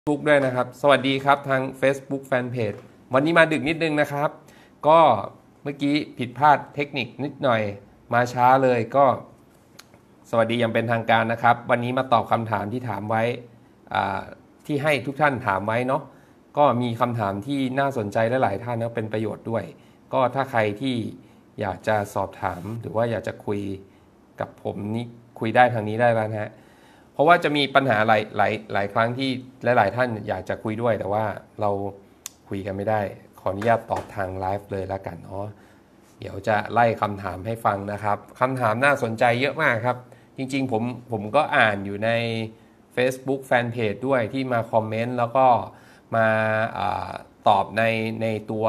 Facebook ด้วยนะครับสวัสดีครับทาง Facebook Fanpage วันนี้มาดึกนิดนึงนะครับก็เมื่อกี้ผิดพลาดเทคนิคนิดหน่อยมาช้าเลยก็สวัสดีอย่างเป็นทางการนะครับวันนี้มาตอบคำถามที่ถามไว้ที่ให้ทุกท่านถามไว้เนาะก็มีคำถามที่น่าสนใจและหลายท่านนะเป็นประโยชน์ด้วยก็ถ้าใครที่อยากจะสอบถามหรือว่าอยากจะคุยกับผมนี่คุยได้ทางนี้ได้แล้วนะฮะเพราะว่าจะมีปัญหาหลายครั้งที่หลายท่านอยากจะคุยด้วยแต่ว่าเราคุยกันไม่ได้ขออนุญาตตอบทางไลฟ์เลยแล้วกันเนาะเดี๋ยวจะไล่คำถามให้ฟังนะครับคำถามน่าสนใจเยอะมากครับจริงๆผมก็อ่านอยู่ใน Facebook Fanpage ด้วยที่มาคอมเมนต์แล้วก็มาตอบในตัว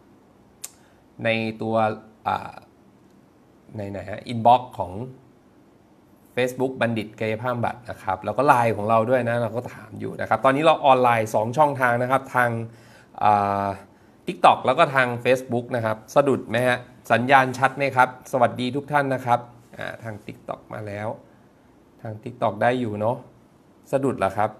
ในไหนฮะอินบ็อกซ์ของ Facebook บัณฑิตกายภาพบำบัดนะครับแล้วก็ไลน์ของเราด้วยนะเราก็ถามอยู่นะครับตอนนี้เราออนไลน์2ช่องทางนะครับทาง TikTok แล้วก็ทาง Facebook นะครับสะดุดไหมฮะสัญญาณชัดไหมครับสวัสดีทุกท่านนะครับทาง TikTok มาแล้วทาง TikTok ได้อยู่เนาะสะดุดเหรอครับ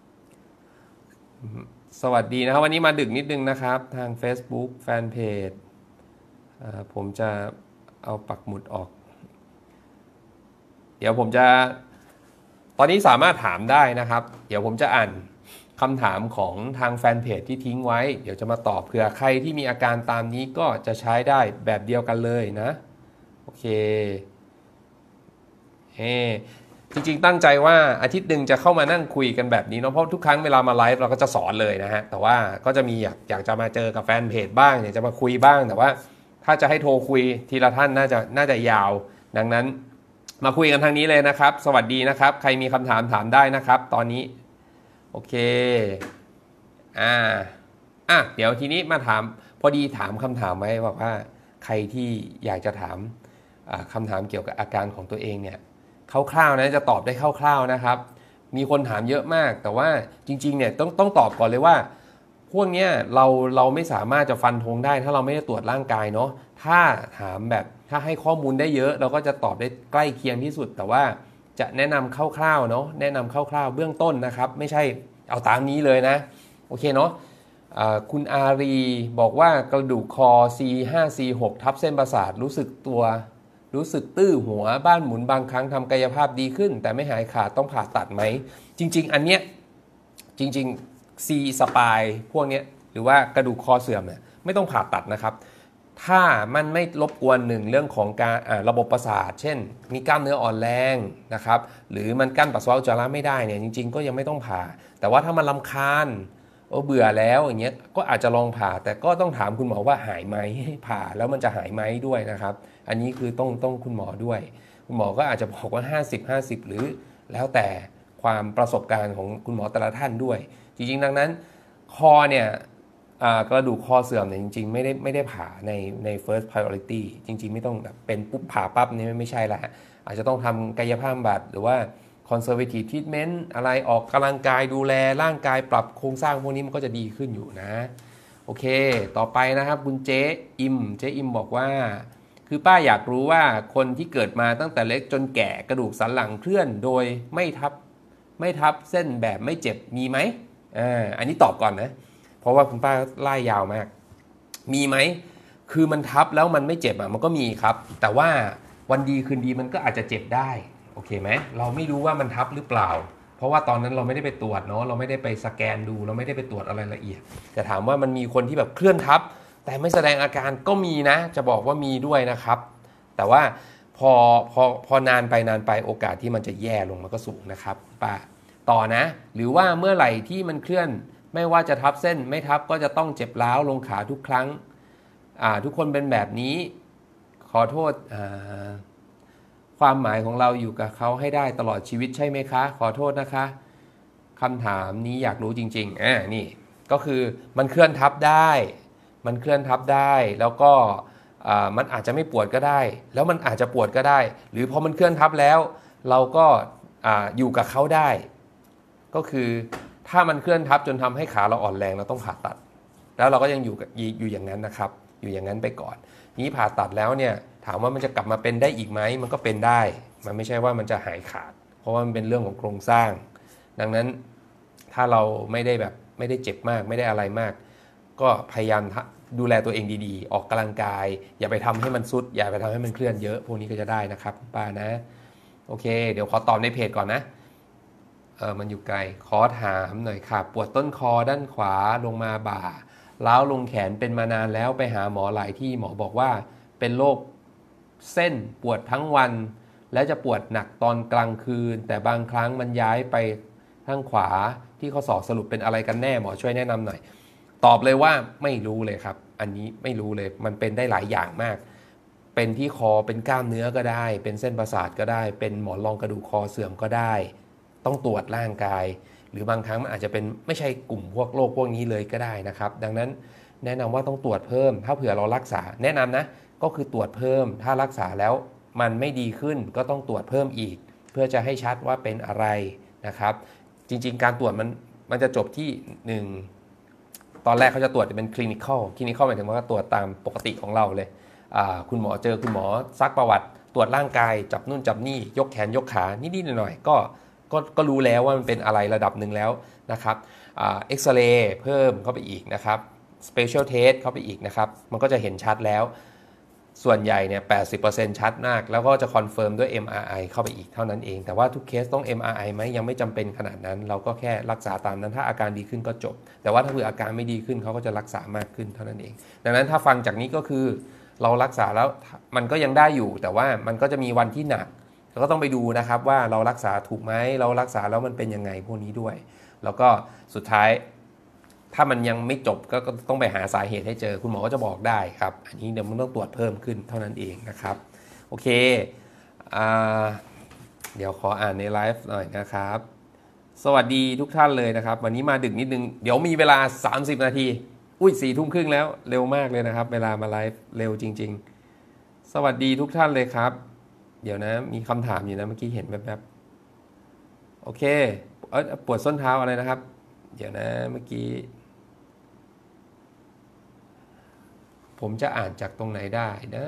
สวัสดีนะครับวันนี้มาดึกนิดนึงนะครับทาง Facebook Fanpage ผมจะเอาปักหมุดออกเดี๋ยวผมจะตอนนี้สามารถถามได้นะครับเดี๋ยวผมจะอ่านคำถามของทางแฟนเพจที่ทิ้งไว้เดี๋ยวจะมาตอบเผื่อใครที่มีอาการตามนี้ก็จะใช้ได้แบบเดียวกันเลยนะโอเคจริงๆตั้งใจว่าอาทิตย์หนึ่งจะเข้ามานั่งคุยกันแบบนี้เนาะเพราะทุกครั้งเวลามาไลฟ์เราก็จะสอนเลยนะฮะแต่ว่าก็จะมีอยากจะมาเจอกับแฟนเพจบ้างอยากจะมาคุยบ้างแต่ว่าถ้าจะให้โทรคุยทีละท่านน่าจะยาวดังนั้นมาคุยกันทางนี้เลยนะครับสวัสดีนะครับใครมีคำถามถามได้นะครับตอนนี้โอเคเดี๋ยวทีนี้มาถามพอดีถามคำถามไว้บอกว่าใครที่อยากจะถามคำถามเกี่ยวกับอาการของตัวเองเนี่ยคร่าวๆนะจะตอบได้คร่าวๆนะครับมีคนถามเยอะมากแต่ว่าจริงๆเนี่ยต้องตอบก่อนเลยว่าพวกเนี้ยเราไม่สามารถจะฟันธงได้ถ้าเราไม่ได้ตรวจร่างกายเนาะถ้าถามแบบถ้าให้ข้อมูลได้เยอะเราก็จะตอบได้ใกล้เคียงที่สุดแต่ว่าจะแนะนำคร่าวๆเนาะแนะนำคร่าวๆเบื้องต้นนะครับไม่ใช่เอาตามนี้เลยนะโอเคเนาะคุณอารีบอกว่ากระดูกคอ C5 C6 ทับเส้นประสาทรู้สึกตื้อหัวบ้านหมุนบางครั้งทำกายภาพดีขึ้นแต่ไม่หายขาดต้องผ่าตัดไหมจริงๆอันเนี้ยจริงๆ C สปายพวกเนี้ยหรือว่ากระดูกคอเสื่อมเนี่ยไม่ต้องผ่าตัดนะครับถ้ามันไม่รบกวนหนึ่งเรื่องของการระบบประสาทเช่นมีกล้ามเนื้ออ่อนแรงนะครับหรือมันกั้นปัสสาวะอุจจาระไม่ได้เนี่ยจริงๆก็ยังไม่ต้องผ่าแต่ว่าถ้ามันรำคาญเบื่อแล้วอย่างเงี้ยก็อาจจะลองผ่าแต่ก็ต้องถามคุณหมอว่าหายไหมผ่าแล้วมันจะหายไหมด้วยนะครับอันนี้คือต้องคุณหมอด้วยคุณหมอก็อาจจะบอกว่า50-50หรือแล้วแต่ความประสบการณ์ของคุณหมอแต่ละท่านด้วยจริงๆดังนั้นคอเนี่ยกระดูกคอเสื่อมเนี่ยจริงๆไม่ได้ผ่าใน first priority จริงๆไม่ต้องแบบเป็นปุ๊บผ่าปั๊บนี่ไม่ใช่ละอาจจะต้องทำกายภาพบำบัดหรือว่า conservative treatment อะไรออกกำลังกายดูแลร่างกายปรับโครงสร้างพวกนี้มันก็จะดีขึ้นอยู่นะโอเคต่อไปนะครับคุณเจ๊อิมบอกว่าคือป้าอยากรู้ว่าคนที่เกิดมาตั้งแต่เล็กจนแก่กระดูกสันหลังเคลื่อนโดยไม่ทับเส้นแบบไม่เจ็บมีไหมอันนี้ตอบก่อนนะเพราะว่าคุณป้าไล่ยาวมากมีไหมคือมันทับแล้วมันไม่เจ็บมันก็มีครับแต่ว่าวันดีคืนดีมันก็อาจจะเจ็บได้โอเคไหมเราไม่รู้ว่ามันทับหรือเปล่าเพราะว่าตอนนั้นเราไม่ได้ไปตรวจเนาะเราไม่ได้ไปสแกนดูเราไม่ได้ไปตรวจอะไรละเอียดแต่ถามว่ามันมีคนที่แบบเคลื่อนทับแต่ไม่แสดงอาการก็มีนะจะบอกว่ามีด้วยนะครับแต่ว่าพอนานไปโอกาสที่มันจะแย่ลงมันก็สูงนะครับป้าต่อนะหรือว่าเมื่อไหร่ที่มันเคลื่อนไม่ว่าจะทับเส้นไม่ทับก็จะต้องเจ็บร้าวลงขาทุกครั้งทุกคนเป็นแบบนี้ขอโทษความหมายของเราอยู่กับเขาให้ได้ตลอดชีวิตใช่ไหมคะขอโทษนะคะคำถามนี้อยากรู้จริงๆนี่ก็คือมันเคลื่อนทับได้แล้วก็มันอาจจะไม่ปวดก็ได้แล้วมันอาจจะปวดก็ได้หรือพอมันเคลื่อนทับแล้วเราก็อยู่กับเขาได้ก็คือถ้ามันเคลื่อนทับจนทำให้ขาเราอ่อนแรงเราต้องผ่าตัดแล้วเราก็ยังอยู่อย่างนั้นนะครับอยู่อย่างนั้นไปก่อนนี้ผ่าตัดแล้วเนี่ยถามว่ามันจะกลับมาเป็นได้อีกไหมมันก็เป็นได้มันไม่ใช่ว่ามันจะหายขาดเพราะว่ามันเป็นเรื่องของโครงสร้างดังนั้นถ้าเราไม่ได้เจ็บมากไม่ได้อะไรมากก็พยายามดูแลตัวเองดีๆออกกำลังกายอย่าไปทำให้มันซุดอย่าไปทำให้มันเคลื่อนเยอะพวกนี้ก็จะได้นะครับป้านะโอเคเดี๋ยวขอตอบในเพจก่อนนะมันอยู่ไกลขอถามหน่อยค่ะปวดต้นคอด้านขวาลงมาบ่าล้าวลงแขนเป็นมานานแล้วไปหาหมอหลายที่หมอบอกว่าเป็นโรคเส้นปวดทั้งวันและจะปวดหนักตอนกลางคืนแต่บางครั้งมันย้ายไปทางขวาที่ข้อศอกสรุปเป็นอะไรกันแน่หมอช่วยแนะนำหน่อยตอบเลยว่าไม่รู้เลยครับอันนี้ไม่รู้เลยมันเป็นได้หลายอย่างมากเป็นที่คอเป็นกล้ามเนื้อก็ได้เป็นเส้นประสาทก็ได้เป็นหมอนรองกระดูกคอเสื่อมก็ได้ต้องตรวจร่างกายหรือบางครั้งมันอาจจะเป็นไม่ใช่กลุ่มพวกโรคพวกนี้เลยก็ได้นะครับดังนั้นแนะนำว่าต้องตรวจเพิ่มถ้าเผื่อเรารักษาแนะนำนะก็คือตรวจเพิ่มถ้ารักษาแล้วมันไม่ดีขึ้นก็ต้องตรวจเพิ่มอีกเพื่อจะให้ชัดว่าเป็นอะไรนะครับจริงๆการตรวจมันจะจบที่1ตอนแรกเขาจะตรวจเป็นคลินิคอลหมายถึงว่าตรวจตามปกติของเราเลยคุณหมอเจอคุณหมอซักประวัติตรวจร่างกายจับนู่นจับนี่ยกแขนยกขานิดๆหน่อยๆก็รู้แล้วว่ามันเป็นอะไรระดับหนึ่งแล้วนะครับเอ็กซเรย์เพิ่มเข้าไปอีกนะครับสเปเชียลเทสเข้าไปอีกนะครับมันก็จะเห็นชัดแล้วส่วนใหญ่เนี่ย 80% ชัดมากแล้วก็จะคอนเฟิร์มด้วย MRI เข้าไปอีกเท่านั้นเองแต่ว่าทุกเคสต้อง MRI ไหมยังไม่จำเป็นขนาดนั้นเราก็แค่รักษาตามนั้นถ้าอาการดีขึ้นก็จบแต่ว่าถ้าเผื่ออาการไม่ดีขึ้นเขาก็จะรักษามากขึ้นเท่านั้นเองดังนั้นถ้าฟังจากนี้ก็คือเรารักษาแล้วมันก็ยังได้อยู่แต่ว่ามันก็จะมีวันที่หนักเราก็ต้องไปดูนะครับว่าเรารักษาถูกไหมเรารักษาแล้วมันเป็นยังไงพวกนี้ด้วยแล้วก็สุดท้ายถ้ามันยังไม่จบก็ต้องไปหาสาเหตุให้เจอคุณหมอก็จะบอกได้ครับอันนี้เดี๋ยวมันต้องตรวจเพิ่มขึ้นเท่านั้นเองนะครับโอเคเดี๋ยวขออ่านในไลฟ์หน่อยนะครับสวัสดีทุกท่านเลยนะครับวันนี้มาดึกนิดนึงเดี๋ยวมีเวลา30นาทีอุ้ย4 ทุ่มครึ่งแล้วเร็วมากเลยนะครับเวลามาไลฟ์เร็วจริงๆสวัสดีทุกท่านเลยครับเดี๋ยวนะมีคำถามอยู่นะเมื่อกี้เห็นแบบโอเคปวดส้นเท้าอะไรนะครับเดี๋ยวนะเมื่อกี้ผมจะอ่านจากตรงไหนได้นะ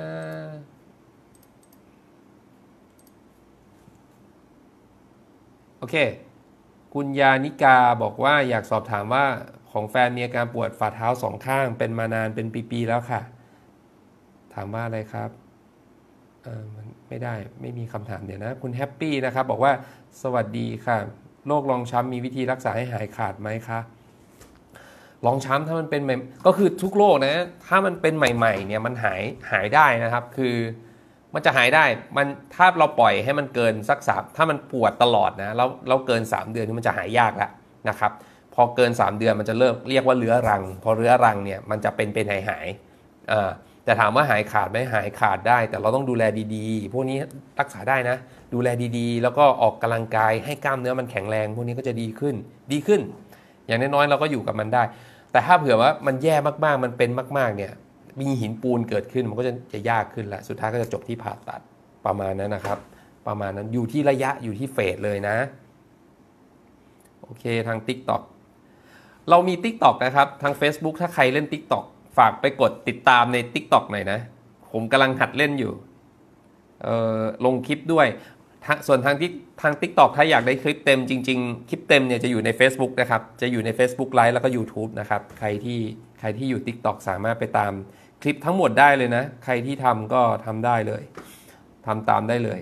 โอเคคุณยานิกาบอกว่าอยากสอบถามว่าของแฟนมีอาการปวดฝ่าเท้า2 ข้างเป็นมานานเป็นปีๆแล้วค่ะถามว่าอะไรครับมันไม่ได้ไม่มีคำถามเดี๋ยวนะคุณแฮปปี้นะครับบอกว่าสวัสดีค่ะโรครองช้ำมีวิธีรักษาให้หายขาดไหมคะรองช้ำถ้ามันเป็นก็คือทุกโรคนะถ้ามันเป็นใหม่ๆเนี่ยมันหายได้นะครับคือมันจะหายได้มันถ้าเราปล่อยให้มันเกินสัก3ถ้ามันปวดตลอดนะแล้วเกิน3 เดือนมันจะหายยากแล้วนะครับพอเกิน3 เดือนมันจะเริ่มเรียกว่าเรื้อรังพอเรื้อรังเนี่ยมันจะเป็นหายแต่ถามว่าหายขาดไหมหายขาดได้แต่เราต้องดูแลดีๆพวกนี้รักษาได้นะดูแลดีๆแล้วก็ออกกำลังกายให้กล้ามเนื้อมันแข็งแรงพวกนี้ก็จะดีขึ้นอย่างน้อยๆเราก็อยู่กับมันได้แต่ถ้าเผื่อว่ามันแย่มากๆมันเป็นมากๆเนี่ยมีหินปูนเกิดขึ้นมันก็จะยากขึ้นแหละสุดท้ายก็จะจบที่ผ่าตัดประมาณนั้นนะครับประมาณนั้นอยู่ที่ระยะอยู่ที่เฟสเลยนะโอเคทาง TikTok เรามี TikTok นะครับทาง Facebook ถ้าใครเล่น TikTok ฝากไปกดติดตามใน TikTok หน่อยนะผมกำลังหัดเล่นอยู่ลงคลิปด้วยส่วนทาง TikTok ถ้าอยากได้คลิปเต็มจริงๆคลิปเต็มเนี่ยจะอยู่ใน Facebook นะครับจะอยู่ใน Facebook Live แล้วก็ YouTube นะครับใครที่อยู่ TikTok สามารถไปตามคลิปทั้งหมดได้เลยนะใครที่ทำก็ทำได้เลยทำตามได้เลย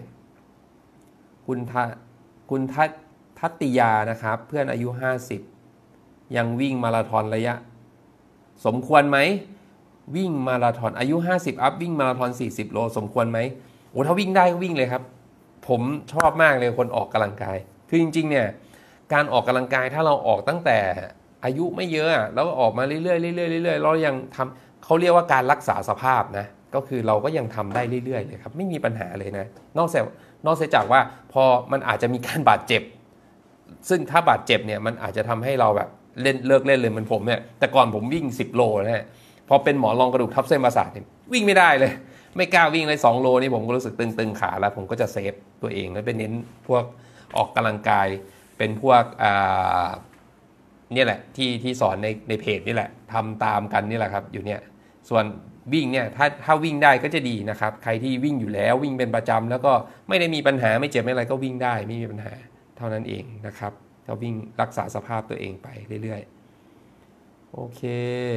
คุณทัตติยานะครับเพื่อนอายุ50ยังวิ่งมาราธอนระยะสมควรไหมวิ่งมาราธอนอายุ50อัพวิ่งมาราธอน40 โลสมควรไหมโอ้ถ้าวิ่งได้ก็วิ่งเลยครับผมชอบมากเลยคนออกกำลังกายคือจริงๆเนี่ยการออกกำลังกายถ้าเราออกตั้งแต่อายุไม่เยอะแล้วก็ออกมาเรื่อยๆเรื่อยๆเรายังทำเขาเรียกว่าการรักษาสภาพนะก็คือเราก็ยังทำได้เรื่อยๆเลยครับไม่มีปัญหาเลยนะนอกจากว่าพอมันอาจจะมีการบาดเจ็บซึ่งถ้าบาดเจ็บเนี่ยมันอาจจะทำให้เราแบบเลิกเล่นเลยเหมือนผมเนี่ยแต่ก่อนผมวิ่ง10 โลนะฮะพอเป็นหมอนรองกระดูกทับเส้นประสาทเนี่ยวิ่งไม่ได้เลยไม่กล้าวิ่งเลย2 โลนี่ผมก็รู้สึกตึงขาแล้วผมก็จะเซฟตัวเองแล้วไปเน้นพวกออกกำลังกายเป็นพวกเนี่ยแหละที่สอนในเพจนี่แหละทำตามกันนี่แหละครับอยู่เนี่ยส่วนวิ่งเนี่ยถ้าวิ่งได้ก็จะดีนะครับใครที่วิ่งอยู่แล้ววิ่งเป็นประจำแล้วก็ไม่ได้มีปัญหาไม่เจ็บไม่อะไรก็วิ่งได้ไม่มีปัญหาเท่านั้นเองนะครับก็วิ่งรักษาสภาพตัวเองไปเรื่อยๆโอเค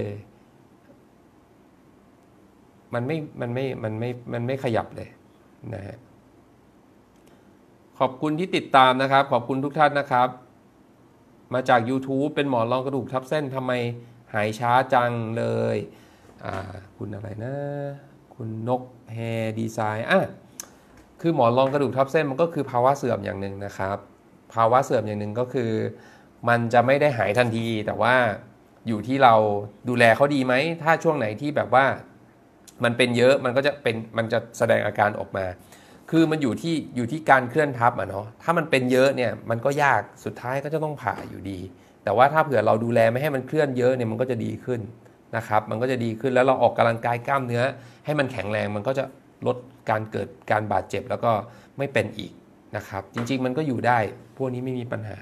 มันไม่ขยับเลยนะฮะขอบคุณที่ติดตามนะครับขอบคุณทุกท่านนะครับมาจาก YouTube เป็นหมอนรองกระดูกทับเส้นทำไมหายช้าจังเลยคุณอะไรนะคุณนกแฮร์ดีไซน์คือหมอนรองกระดูกทับเส้นมันก็คือภาวะเสื่อมอย่างหนึ่งนะครับภาวะเสื่อมอย่างหนึ่งก็คือมันจะไม่ได้หายทันทีแต่ว่าอยู่ที่เราดูแลเขาดีไหมถ้าช่วงไหนที่แบบว่ามันเป็นเยอะมันจะแสดงอาการออกมาคือมันอยู่ที่การเคลื่อนทับเนาะถ้ามันเป็นเยอะเนี่ยมันก็ยากสุดท้ายก็จะต้องผ่าอยู่ดีแต่ว่าถ้าเผื่อเราดูแลไม่ให้มันเคลื่อนเยอะเนี่ยมันก็จะดีขึ้นนะครับมันก็จะดีขึ้นแล้วเราออกกำลังกายกล้ามเนื้อให้มันแข็งแรงมันก็จะลดการเกิดการบาดเจ็บแล้วก็ไม่เป็นอีกนะครับจริงๆมันก็อยู่ได้พวกนี้ไม่มีปัญหา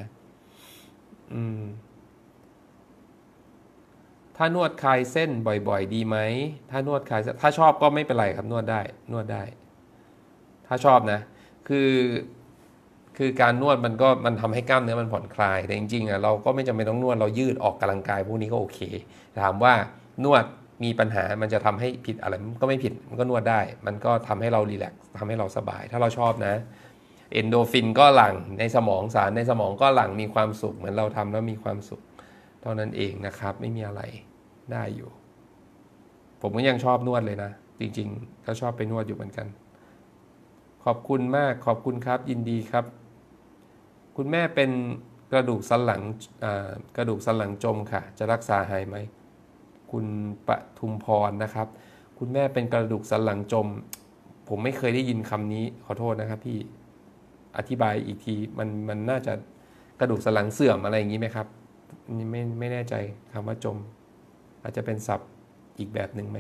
ถ้านวดคลายเส้นบ่อยๆดีไหมถ้านวดคลายถ้าชอบก็ไม่เป็นไรครับนวดได้ถ้าชอบนะคือการนวดมันทำให้กล้ามเนื้อมันผ่อนคลายแต่จริงๆเราก็ไม่จำเป็นต้องนวดเรายืดออกกำลังกายพวกนี้ก็โอเคถามว่านวดมีปัญหามันจะทำให้ผิดอะไรมันก็ไม่ผิดมันก็นวดได้มันก็ทำให้เรารีแลกซ์ทำให้เราสบายถ้าเราชอบนะเอนโดฟินก็หลั่งในสมองสารในสมองก็หลั่งมีความสุขเหมือนเราทำแล้วมีความสุขเท่านั้นเองนะครับไม่มีอะไรได้อยู่ผมก็ยังชอบนวดเลยนะจริงๆก็ชอบไปนวดอยู่เหมือนกันขอบคุณมากขอบคุณครับยินดีครับคุณแม่เป็นกระดูกสันหลังจมค่ะจะรักษาหายไหมคุณปทุมพรนะครับคุณแม่เป็นกระดูกสันหลังจมผมไม่เคยได้ยินคำนี้ขอโทษนะครับพี่อธิบายอีกทีมันน่าจะกระดูกสันหลังเสื่อมอะไรอย่างนี้ไหมครับนี่ไม่แน่ใจคำว่าจมอาจจะเป็นศัพท์อีกแบบหนึ่งไหม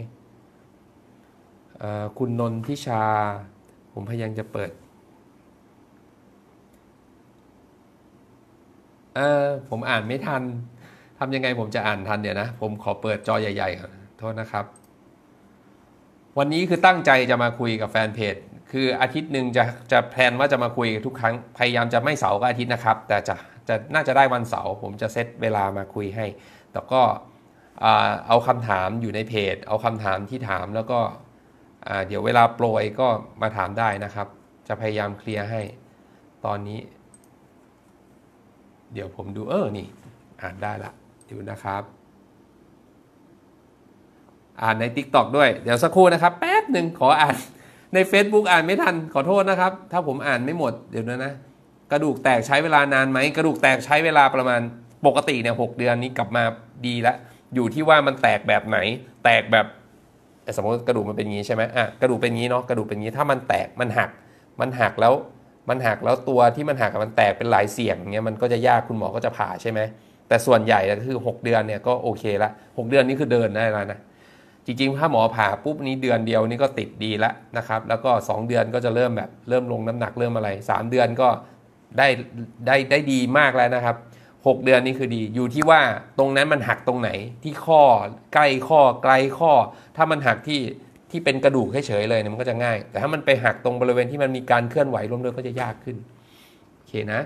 คุณนนทิชาผมพยายามจะเปิดผมอ่านไม่ทันทำยังไงผมจะอ่านทันเดี๋ยวนะผมขอเปิดจอใหญ่ๆก่อนโทษนะครับวันนี้คือตั้งใจจะมาคุยกับแฟนเพจคืออาทิตย์หนึ่งจะแพลนว่าจะมาคุยทุกครั้งพยายามจะไม่เสาร์ก็อาทิตย์นะครับแต่น่าจะได้วันเสาร์ผมจะเซตเวลามาคุยให้แต่ก็เอาคำถามอยู่ในเพจเอาคำถามที่ถามแล้วก็เดี๋ยวเวลาโปรยก็มาถามได้นะครับจะพยายามเคลียร์ให้ตอนนี้เดี๋ยวผมดูนี่อ่านได้ละอยู่นะครับอ่านใน TikTok ด้วยเดี๋ยวสักครู่นะครับแป๊บหนึ่งขออ่านใน Facebook อ่านไม่ทันขอโทษนะครับถ้าผมอ่านไม่หมดเดี๋ยวนะกระดูกแตกใช้เวลานานไหมกระดูกแตกใช้เวลาประมาณปกติเนี่ย6 เดือนนี้กลับมาดีแล้วอยู่ที่ว่ามันแตกแบบไหนแตกแบบสมมติกระดูกมันเป็นอย่างนี้ใช่ไหมกระดูกเป็นอย่างนี้เนาะกระดูกเป็นอย่างนี้ถ้ามันแตกมันหักแล้วตัวที่มันหักมันแตกเป็นหลายเสี่ยงอย่างเงี้ยมันก็จะยากคุณหมอก็จะผ่าใช่ไหมแต่ส่วนใหญ่ก็คือ6 เดือนเนี่ยก็โอเคละ6 เดือนนี้คือเดินได้แล้วนะจริงๆถ้าหมอผ่าปุ๊บนี้เดือนเดียวนี่ก็ติดดีแล้วนะครับแล้วก็2 เดือนก็จะเริ่มลงน้ำหนักเริ่มอะไร3 เดือนก็ได้ดีมากแล้วนะครับ6 เดือนนี่คือดีอยู่ที่ว่าตรงนั้นมันหักตรงไหนที่ข้อใกล้ข้อไกลข้อถ้ามันหักที่เป็นกระดูกเฉยๆเลยเนี่ยมันก็จะง่ายแต่ถ้ามันไปหักตรงบริเวณที่มันมีการเคลื่อนไหวร่วมด้วยก็จะยากขึ้นโอเคนะ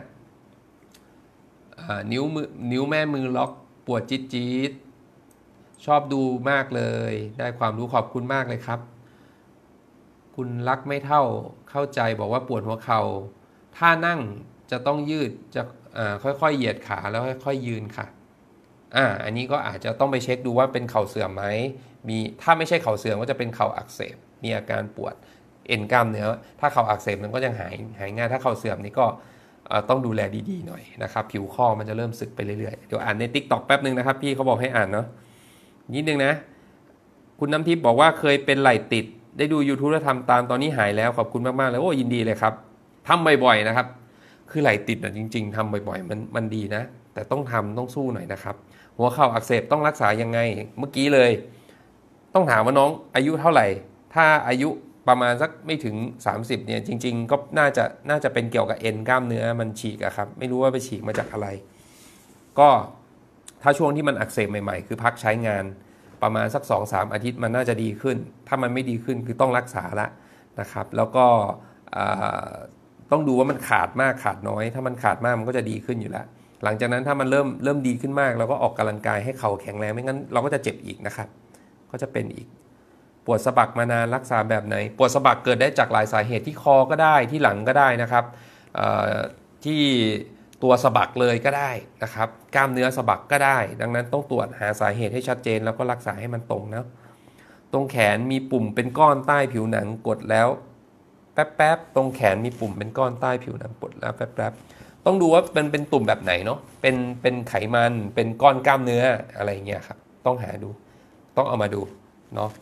นิ้วแม่มือล็อกปวดจี๊ดชอบดูมากเลยได้ความรู้ขอบคุณมากเลยครับคุณรักไม่เข้าใจบอกว่าปวดหัวเข่าถ้านั่งจะต้องยืดจะค่อยๆเหยียดขาแล้วค่อยๆยืนค่ะอันนี้ก็อาจจะต้องไปเช็คดูว่าเป็นเข่าเสื่อมไหมถ้าไม่ใช่เข่าเสื่อมก็จะเป็นเข่าอักเสบมีอาการปวดเอ็นกล้ามเนื้อถ้าเข่าอักเสบมันก็ยังหายง่ายถ้าเข่าเสื่อมนี่ก็ต้องดูแลดีๆหน่อยนะครับผิวข้อมันจะเริ่มสึกไปเรื่อยๆเดี๋ยวอ่านใน TikTok แป๊บนึงนะครับพี่เขาบอกให้อ่านเนาะนิดนึงนะคุณน้ำทิพย์บอกว่าเคยเป็นไหล่ติดได้ดู YouTube แล้วทำตามตอนนี้หายแล้วขอบคุณมากๆเลยโอ้ยินดีเลยครับทำบ่อยๆนะครับคือไหล่ติดจริงๆทำบ่อยๆมันดีนะแต่ต้องสู้หน่อยนะครับหัวเข่าอักเสบต้องรักษายังไงเมื่อกี้เลยต้องถามว่าน้องอายุเท่าไหร่ถ้าอายุประมาณสักไม่ถึง30เนี่ยจริงๆก็น่าจะเป็นเกี่ยวกับเอ็นกล้ามเนื้อมันฉีกอะครับไม่รู้ว่าไปฉีกมาจากอะไรก็ถ้าช่วงที่มันอักเสบใหม่ๆคือพักใช้งานประมาณสัก 2-3 อาทิตย์มันน่าจะดีขึ้นถ้ามันไม่ดีขึ้นคือต้องรักษาละนะครับแล้วก็ต้องดูว่ามันขาดมากขาดน้อยถ้ามันขาดมากมันก็จะดีขึ้นอยู่แล้วหลังจากนั้นถ้ามันเริ่มดีขึ้นมากเราก็ออกกำลังกายให้เข่าแข็งแรงไม่งั้นเราก็จะเจ็บอีกนะครับก็จะเป็นอีกปวดสะบักมานานรักษาแบบไหนปวดสะบักเกิดได้จากหลายสาเหตุที่คอก็ได้ที่หลังก็ได้นะครับที่ตัวสะบักเลยก็ได้นะครับกล้ามเนื้อสะบักก็ได้ดังนั้นต้องตรวจหาสาเหตุให้ชัดเจนแล้วก็รักษาให้มันตรงนะตรงแขนมีปุ่มเป็นก้อนใต้ผิวหนังกดแล้วแป๊บๆตรงแขนมีปุ่มเป็นก้อนใต้ผิวหนังกดแล้วแป๊บๆต้องดูว่าเป็นตุ่มแบบไหนเนาะเป็นไขมันเป็นก้อนกล้ามเนื้ออะไรเงี้ยครับต้องหาดูต้องเอามาดูเนาะ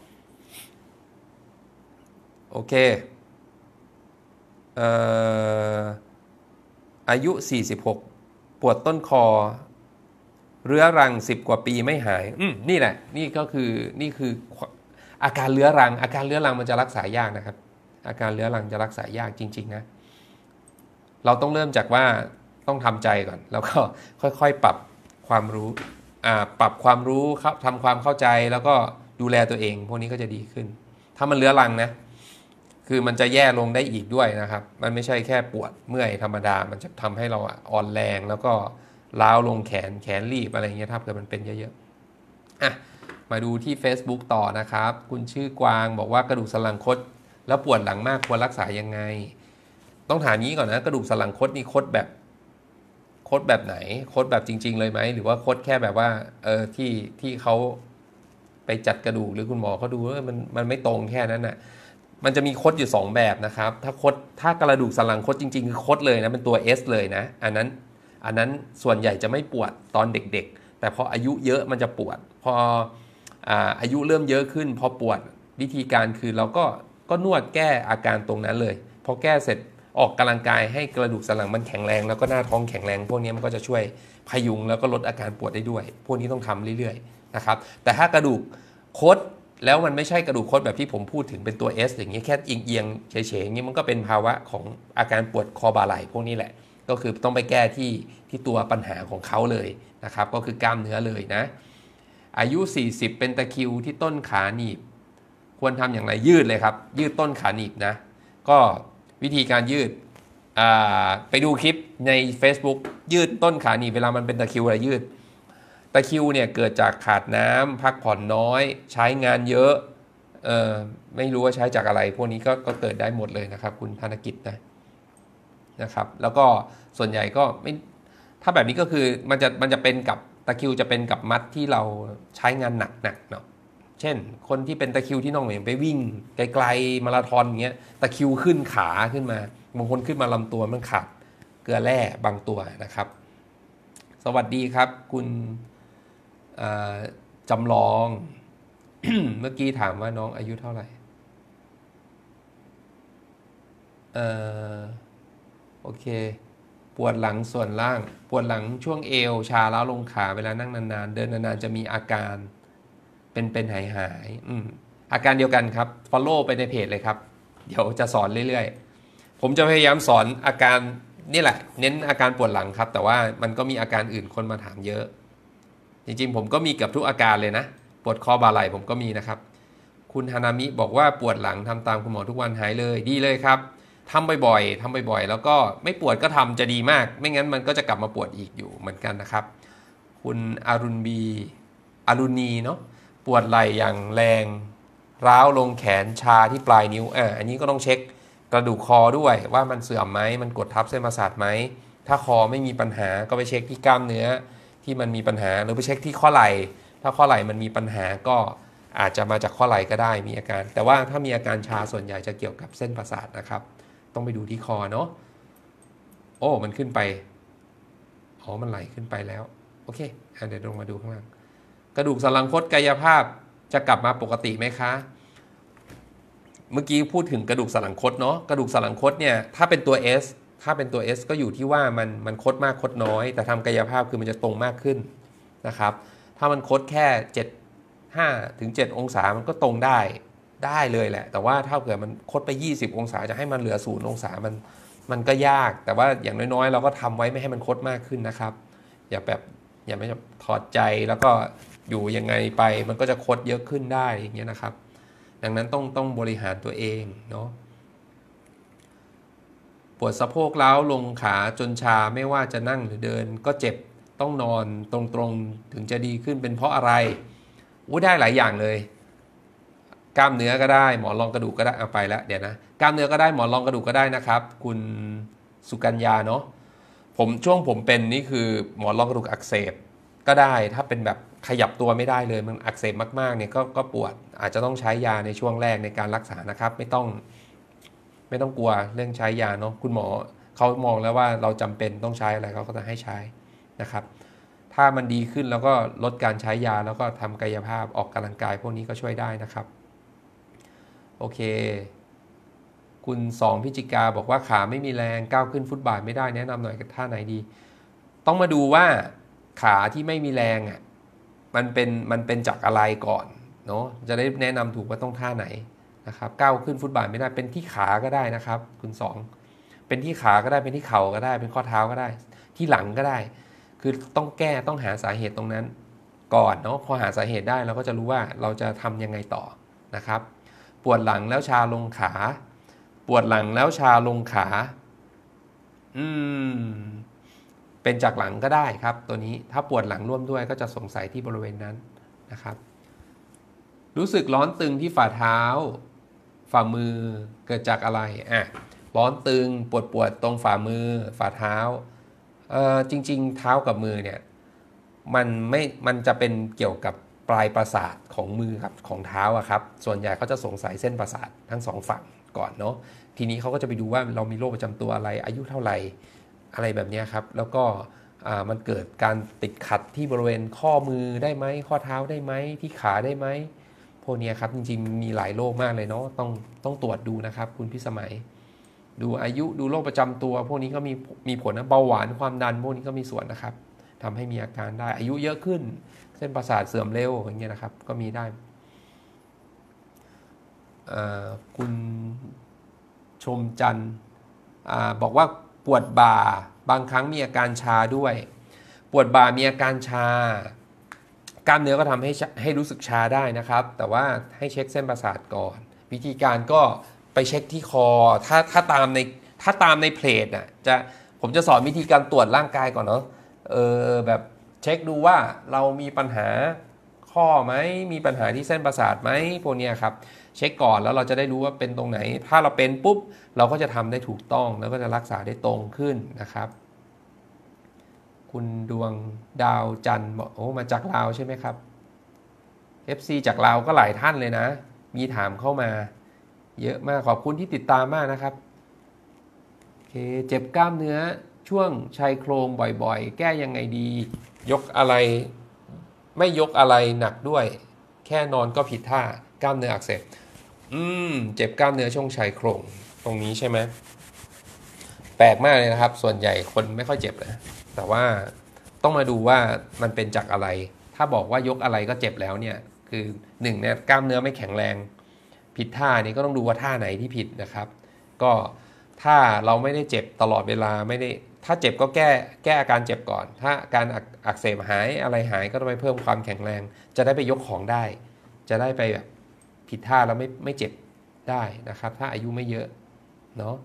โอเคอายุ46ปวดต้นคอเรื้อรัง10 กว่าปีไม่หายนี่แหละนี่คืออาการเรื้อรังมันจะรักษายากนะครับอาการเรื้อรังจะรักษายากจริงๆนะเราต้องเริ่มจากว่าต้องทำใจก่อนแล้วก็ค่อยๆปรับความรู้ครับทำความเข้าใจแล้วก็ดูแลตัวเองพวกนี้ก็จะดีขึ้นถ้ามันเรื้อรังนะคือมันจะแย่ลงได้อีกด้วยนะครับมันไม่ใช่แค่ปวดเมื่อยธรรมดามันจะทำให้เราอ่อนแรงแล้วก็ล้าวลงแขนรีบอะไรเงี้ยถ้าเกิดมันเป็นเยอะๆมาดูที่ Facebook ต่อนะครับคุณชื่อกวางบอกว่ากระดูกสันหลังคดแล้วปวดหลังมากควรรักษายังไงต้องถามนี้ก่อนนะกระดูกสันหลังคดนี่คดแบบไหนคดแบบจริงๆเลยไหมหรือว่าคดแค่แบบว่าที่เขาไปจัดกระดูกหรือคุณหมอเขาดูว่ามันไม่ตรงแค่นั้นน่ะมันจะมีคดอยู่2แบบนะครับถ้ากระดูกสันหลังคดจริงๆคือคดเลยนะเป็นตัว S เลยนะอันนั้นส่วนใหญ่จะไม่ปวดตอนเด็กๆแต่พออายุเยอะมันจะปวดพออายุเริ่มเยอะขึ้นพอปวดวิธีการคือเราก็นวดแก้อาการตรงนั้นเลยพอแก้เสร็จออกกำลังกายให้กระดูกสันหลังมันแข็งแรงแล้วก็หน้าท้องแข็งแรงพวกนี้มันก็จะช่วยพยุงแล้วก็ลดอาการปวดได้ด้วยพวกนี้ต้องทำเรื่อยๆนะครับแต่ถ้ากระดูกคดแล้วมันไม่ใช่กระดูกคดแบบที่ผมพูดถึงเป็นตัว S อย่างเงี้ยแค่เอียงๆเฉยๆอย่างงี้มันก็เป็นภาวะของอาการปวดคอบ่าไหล่พวกนี้แหละก็คือต้องไปแก้ที่ตัวปัญหาของเขาเลยนะครับก็คือกล้ามเนื้อเลยนะอายุ40เป็นตะคริวที่ต้นขาหนีบควรทำอย่างไรยืดเลยครับยืดต้นขาหนีบนะก็วิธีการยืดไปดูคลิปใน Facebook ยืดต้นขาหนีบเวลามันเป็นตะคริวอะไรยืดตะคริวเนี่ยเกิดจากขาดน้ำพักผ่อนน้อยใช้งานเยอะไม่รู้ว่าใช้จากอะไรพวกนี้ก็เกิดได้หมดเลยนะครับคุณธนกิจนะครับแล้วก็ส่วนใหญ่ก็ไม่ถ้าแบบนี้ก็คือมันจะเป็นกับตะคริวจะเป็นกับมัดที่เราใช้งานหนักเนาะเช่นคนที่เป็นตะคริวที่น้องเหม่งไปวิ่งไกลๆมาราธอนเงี้ยตะคริวขึ้นขาขึ้นมาบางคนขึ้นมาลำตัวมันขาดเกลือแร่บางตัวนะครับสวัสดีครับคุณจำลอง เมื่อกี้ถามว่าน้องอายุเท่าไหร่โอเคปวดหลังส่วนล่างปวดหลังช่วงเอวชาล้าวลงขาเวลานั่งนานๆเดินนานๆจะมีอาการเป็นหายอาการเดียวกันครับ follow ไปในเพจเลยครับเดี๋ยวจะสอนเรื่อยๆผมจะพยายามสอนอาการนี่แหละเน้นอาการปวดหลังครับแต่ว่ามันก็มีอาการอื่นคนมาถามเยอะจริงๆผมก็มีเกือบทุกอาการเลยนะปวดคอบ่าไหล่ผมก็มีนะครับคุณฮานามิบอกว่าปวดหลังทำตามคุณหมอทุกวันหายเลยดีเลยครับทำบ่อยๆแล้วก็ไม่ปวดก็ทำจะดีมากไม่งั้นมันก็จะกลับมาปวดอีกอยู่เหมือนกันนะครับคุณอารุณีเนาะปวดไหล่อย่างแรงร้าวลงแขนชาที่ปลายนิ้วอันนี้ก็ต้องเช็คกระดูกคอด้วยว่ามันเสื่อมไหมมันกดทับเส้นประสาทไหมถ้าคอไม่มีปัญหาก็ไปเช็คที่กล้ามเนื้อที่มันมีปัญหาหรือไปเช็คที่ข้อไหล่ถ้าข้อไหล่มันมีปัญหาก็อาจจะมาจากข้อไหล่ก็ได้มีอาการแต่ว่าถ้ามีอาการชาส่วนใหญ่จะเกี่ยวกับเส้นประสาทนะครับต้องไปดูที่คอเนาะโอ้มันขึ้นไปมันไหลขึ้นไปแล้วโอเคเดี๋ยวลงมาดูข้างล่างกระดูกสันหลังคดกายภาพจะกลับมาปกติไหมคะเมื่อกี้พูดถึงกระดูกสันหลังคดเนาะกระดูกสันหลังคดเนี่ยถ้าเป็นตัว S ก็อยู่ที่ว่ามันคดมากคดน้อยแต่ทำกายภาพคือมันจะตรงมากขึ้นนะครับถ้ามันคดแค่5 ถึง 7 องศามันก็ตรงได้เลยแหละแต่ว่าถ้าเกิดมันคดไป20 องศาจะให้มันเหลือ0 องศามันก็ยากแต่ว่าอย่างน้อยๆเราก็ทำไว้ไม่ให้มันคดมากขึ้นนะครับอย่าไม่ถอดใจแล้วก็อยู่ยังไงไปมันก็จะคดเยอะขึ้นได้อย่างเงี้ยนะครับดังนั้นต้องบริหารตัวเองเนาะปวดสะโพกร้าวลงขาจนชาไม่ว่าจะนั่งหรือเดินก็เจ็บต้องนอนตรงๆถึงจะดีขึ้นเป็นเพราะอะไรได้หลายอย่างเลยกล้ามเนื้อก็ได้หมอนรองกระดูกก็ได้เอาไปแล้วเดี๋ยวนะกล้ามเนื้อก็ได้หมอนรองกระดูกก็ได้นะครับคุณสุกัญญาเนาะช่วงผมเป็นนี่คือหมอนรองกระดูกอักเสบก็ได้ถ้าเป็นแบบขยับตัวไม่ได้เลยมันอักเสบมากๆเนี่ยก็ปวดอาจจะต้องใช้ยาในช่วงแรกในการรักษานะครับไม่ต้องกลัวเรื่องใช้ยาเนาะคุณหมอเขามองแล้วว่าเราจำเป็นต้องใช้อะไรเขาก็จะให้ใช้นะครับถ้ามันดีขึ้นแล้วก็ลดการใช้ยาแล้วก็ทำกายภาพออกกำลังกายพวกนี้ก็ช่วยได้นะครับโอเคคุณ2พิจิกาบอกว่าขาไม่มีแรงก้าวขึ้นฟุตบาทไม่ได้แนะนำหน่อยท่าไหนดีต้องมาดูว่าขาที่ไม่มีแรงอ่ะมันเป็นจากอะไรก่อนเนาะจะได้แนะนำถูกว่าต้องท่าไหนนะครับก้าวขึ้นฟุตบาทไม่ได้เป็นที่ขาก็ได้นะครับคุณ2เป็นที่ขาก็ได้เป็นที่เข่าก็ได้เป็นข้อเท้าก็ได้ที่หลังก็ได้คือต้องหาสาเหตุตรงนั้นก่อนเนาะพอหาสาเหตุได้เราก็จะรู้ว่าเราจะทำยังไงต่อนะครับปวดหลังแล้วชาลงขาปวดหลังแล้วชาลงขาเป็นจากหลังก็ได้ครับตัวนี้ถ้าปวดหลังร่วมด้วยก็จะสงสัยที่บริเวณนั้นนะครับรู้สึกร้อนตึงที่ฝ่าเท้าฝ่ามือเกิดจากอะไรร้อนตึงปวดตรงฝ่ามือฝ่าเท้าจริงๆเท้ากับมือเนี่ยมันจะเป็นเกี่ยวกับปลายประสาทของมือครับของเท้าครับส่วนใหญ่เขาจะสงสัยเส้นประสาททั้งสองฝั่งก่อนเนาะทีนี้เขาก็จะไปดูว่าเรามีโรคประจำตัวอะไรอายุเท่าไหร่อะไรแบบนี้ครับแล้วก็มันเกิดการติดขัดที่บริเวณข้อมือได้ไหมข้อเท้าได้ไหมที่ขาได้ไหมพวกนี้ครับจริงๆมีหลายโรคมากเลยเนาะต้องตรวจดูนะครับคุณพิสมัยดูอายุดูโรคประจำตัวพวกนี้ก็มีผลนะเบาหวานความดันพวกนี้ก็มีส่วนนะครับทำให้มีอาการได้อายุเยอะขึ้นเส้นประสาทเสื่อมเร็วอย่างเงี้ยนะครับก็มีได้คุณชมจันทร์บอกว่าปวดบ่าบางครั้งมีอาการชาด้วยปวดบ่ามีอาการชากล้ามเนื้อก็ทำให้รู้สึกชาได้นะครับแต่ว่าให้เช็คเส้นประสาทก่อนวิธีการก็ไปเช็คที่คอถ้าตามในเพจผมจะสอนวิธีการตรวจร่างกายก่อนเนาะแบบเช็คดูว่าเรามีปัญหาข้อไหมมีปัญหาที่เส้นประสาทไหมพวกนี้ครับเช็คก่อนแล้วเราจะได้รู้ว่าเป็นตรงไหนถ้าเราเป็นปุ๊บเราก็จะทำได้ถูกต้องแล้วก็จะรักษาได้ตรงขึ้นนะครับคุณดวงดาวจันทร์บอกมาจากลาวใช่ไหมครับ FC จากลาวก็หลายท่านเลยนะมีถามเข้ามาเยอะมากขอบคุณที่ติดตามมากนะครับโอเคเจ็บกล้ามเนื้อช่วงชายโครงบ่อยๆแก้ยังไงดียกอะไรไม่ยกอะไรหนักด้วยแค่นอนก็ผิดท่ากล้ามเนื้ออักเสบเจ็บกล้ามเนื้อช่วงชายโครงตรงนี้ใช่ไหมแปลกมากเลยนะครับส่วนใหญ่คนไม่ค่อยเจ็บนะแต่ว่าต้องมาดูว่ามันเป็นจากอะไรถ้าบอกว่ายกอะไรก็เจ็บแล้วเนี่ยคือ1เนี่ยกล้ามเนื้อไม่แข็งแรงผิดท่านี่ก็ต้องดูว่าท่าไหนที่ผิดนะครับก็ถ้าเราไม่ได้เจ็บตลอดเวลาไม่ได้ถ้าเจ็บก็แก้อาการเจ็บก่อนถ้าการอักเสบหายอะไรหายก็ต้องไปเพิ่มความแข็งแรงจะได้ไปยกของได้จะได้ไปแบบผิดท่าแล้วไม่เจ็บได้นะครับถ้าอายุไม่เยอะเนาะ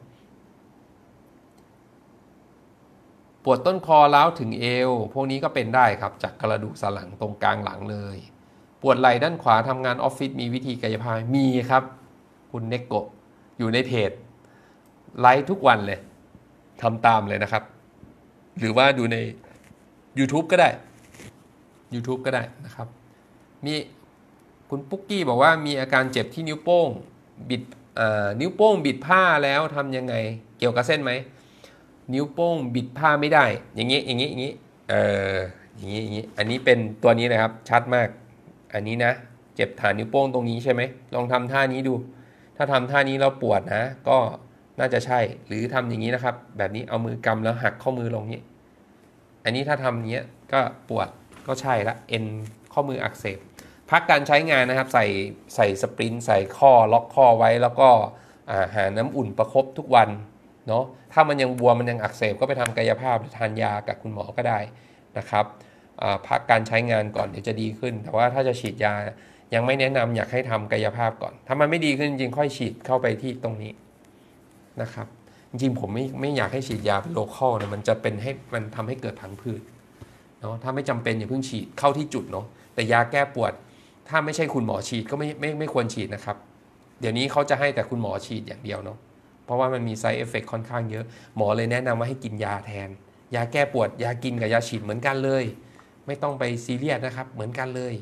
ปวดต้นคอล้าวถึงเอวพวกนี้ก็เป็นได้ครับจากกระดูกสันหลังตรงกลางหลังเลยปวดไหล่ด้านขวาทำงานออฟฟิศมีวิธีกายภาพมีครับคุณเนกโกะอยู่ในเพจไลฟ์ทุกวันเลยทำตามเลยนะครับหรือว่าดูใน YouTube ก็ได้ YouTube ก็ได้นะครับมีคุณปุ๊กกี้บอกว่ามีอาการเจ็บที่นิ้วโป้งบิดนิ้วโป้งบิดผ้าแล้วทำยังไงเกี่ยวกับเส้นไหมนิ้วโป้งบิดผ้าไม่ได้อย่างนี้อย่างนี้อย่างนี้อย่างนี้อันนี้เป็นตัวนี้นะครับชัดมากอันนี้นะเจ็บฐานนิ้วโป้งตรงนี้ใช่ไหมลองทำท่านี้ดูถ้าทำท่านี้แล้วปวดนะก็น่าจะใช่หรือทำอย่างนี้นะครับแบบนี้เอามือกำแล้วหักข้อมือลงนี้อันนี้ถ้าทำอย่างนี้ก็ปวดก็ใช่ละเอ็นข้อมืออักเสบพักการใช้งานนะครับใส่สปรินต์ใส่ข้อล็อกข้อไว้แล้วก็หาน้ำอุ่นประคบทุกวันเนาะถ้ามันยังบวมมันยังอักเสบก็ไปทำกายภาพหรือทานยากับคุณหมอก็ได้นะครับพักการใช้งานก่อนเดี๋ยวจะดีขึ้นแต่ว่าถ้าจะฉีดยายังไม่แนะนำอยากให้ทำกายภาพก่อนถ้ามันไม่ดีขึ้นจริงๆค่อยฉีดเข้าไปที่ตรงนี้นะครับจริงๆผมไม่อยากให้ฉีดยาเป็นโลคอลนะมันจะเป็นให้มันทำให้เกิดผังผืดเนาะถ้าไม่จำเป็นอย่าเพิ่งฉีดเข้าที่จุดเนาะแต่ยาแก้ปวดถ้าไม่ใช่คุณหมอฉีดก็ไม่ควรฉีดนะครับเดี๋ยวนี้เขาจะให้แต่คุณหมอฉีดอย่างเดียวเนาะเพราะว่ามันมี side effect ค่อนข้างเยอะหมอเลยแนะนำว่าให้กินยาแทนยาแก้ปวดยากินกับยาฉีดเหมือนกันเลยไม่ต้องไปซีเรียสนะครับเหมือนกันเลย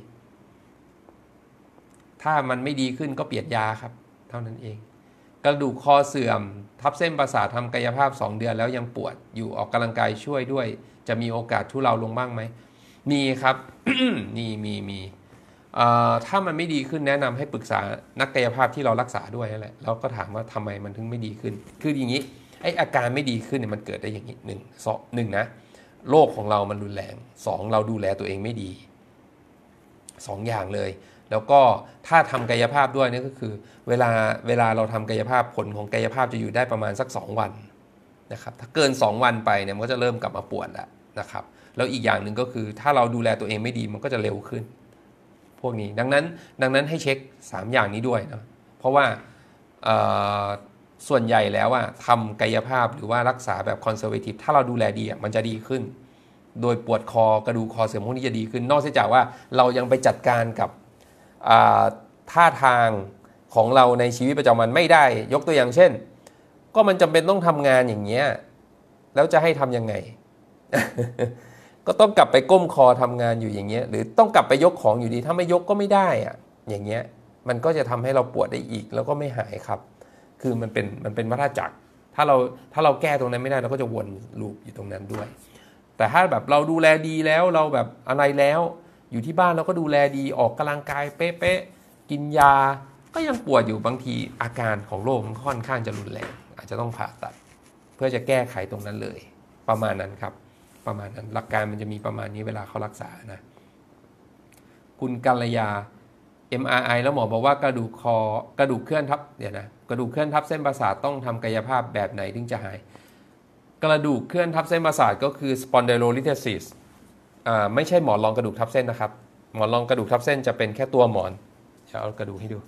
ถ้ามันไม่ดีขึ้นก็เปลี่ยนยาครับเท่านั้นเองกระดูกคอเสื่อมทับเส้นประสาททำกายภาพ2เดือนแล้วยังปวดอยู่ออกกำลังกายช่วยด้วยจะมีโอกาสทุเลาลงบ้างไหมมีครับ มีถ้ามันไม่ดีขึ้นแนะนำให้ปรึกษานักกายภาพที่เรารักษาด้วยนั่นแหละแล้วก็ถามว่าทำไมมันถึงไม่ดีขึ้นคืออย่างนี้ไออาการไม่ดีขึ้นเนี่ยมันเกิดได้อย่างนี้หนึ่งนะโรคของเรามันรุนแรง2เราดูแลตัวเองไม่ดี2อย่างเลยแล้วก็ถ้าทำกายภาพด้วยนี่ก็คือเวลาเราทำกายภาพผลของกายภาพจะอยู่ได้ประมาณสัก2วันนะครับถ้าเกิน2วันไปเนี่ยมันก็จะเริ่มกลับมาปวดแล้วนะครับแล้วอีกอย่างหนึ่งก็คือถ้าเราดูแลตัวเองไม่ดีมันก็จะเร็วขึ้นพวกนี้ดังนั้นให้เช็ค3อย่างนี้ด้วยนะเพราะว่าส่วนใหญ่แล้วทำกายภาพหรือว่ารักษาแบบคอนเซอร์เวทีฟถ้าเราดูแลดีมันจะดีขึ้นโดยปวดคอกระดูกคอเสื่อมพวกนี้จะดีขึ้นนอกจากว่าเรายังไปจัดการกับท่าทางของเราในชีวิตประจำวันไม่ได้ยกตัวอย่างเช่นก็มันจำเป็นต้องทำงานอย่างเงี้ยแล้วจะให้ทำยังไง ก็ต้องกลับไปก้มคอทำงานอยู่อย่างเงี้ยหรือต้องกลับไปยกของอยู่ดีถ้าไม่ยกก็ไม่ได้อะอย่างเงี้ยมันก็จะทำให้เราปวดได้อีกแล้วก็ไม่หายครับคือมันเป็นวัฏจักรถ้าเราแก้ตรงนั้นไม่ได้เราก็จะวนลูปอยู่ตรงนั้นด้วยแต่ถ้าแบบเราดูแลดีแล้วเราแบบอะไรแล้วอยู่ที่บ้านเราก็ดูแลดีออกกำลังกายเป๊ะๆกินยาก็ยังปวดอยู่บางทีอาการของโรคมันค่อนข้างจะรุนแรงอาจจะต้องผ่าตัดเพื่อจะแก้ไขตรงนั้นเลยประมาณนั้นครับประมาณนั้นหลักการมันจะมีประมาณนี้เวลาเขารักษานะคุณกัลยา MRI แล้วหมอบอกว่ากระดูกเคลื่อนทับกระดูกเคลื่อนทับเส้นประสาทต้องทำกายภาพแบบไหนถึงจะหายกระดูกเคลื่อนทับเส้นประสาทก็คือ spondylolisthesis ไม่ใช่หมอนรองกระดูกทับเส้นนะครับหมอนรองกระดูกทับเส้นจะเป็นแค่ตัวหมอนเดี๋ยวเอากระดูกให้ดู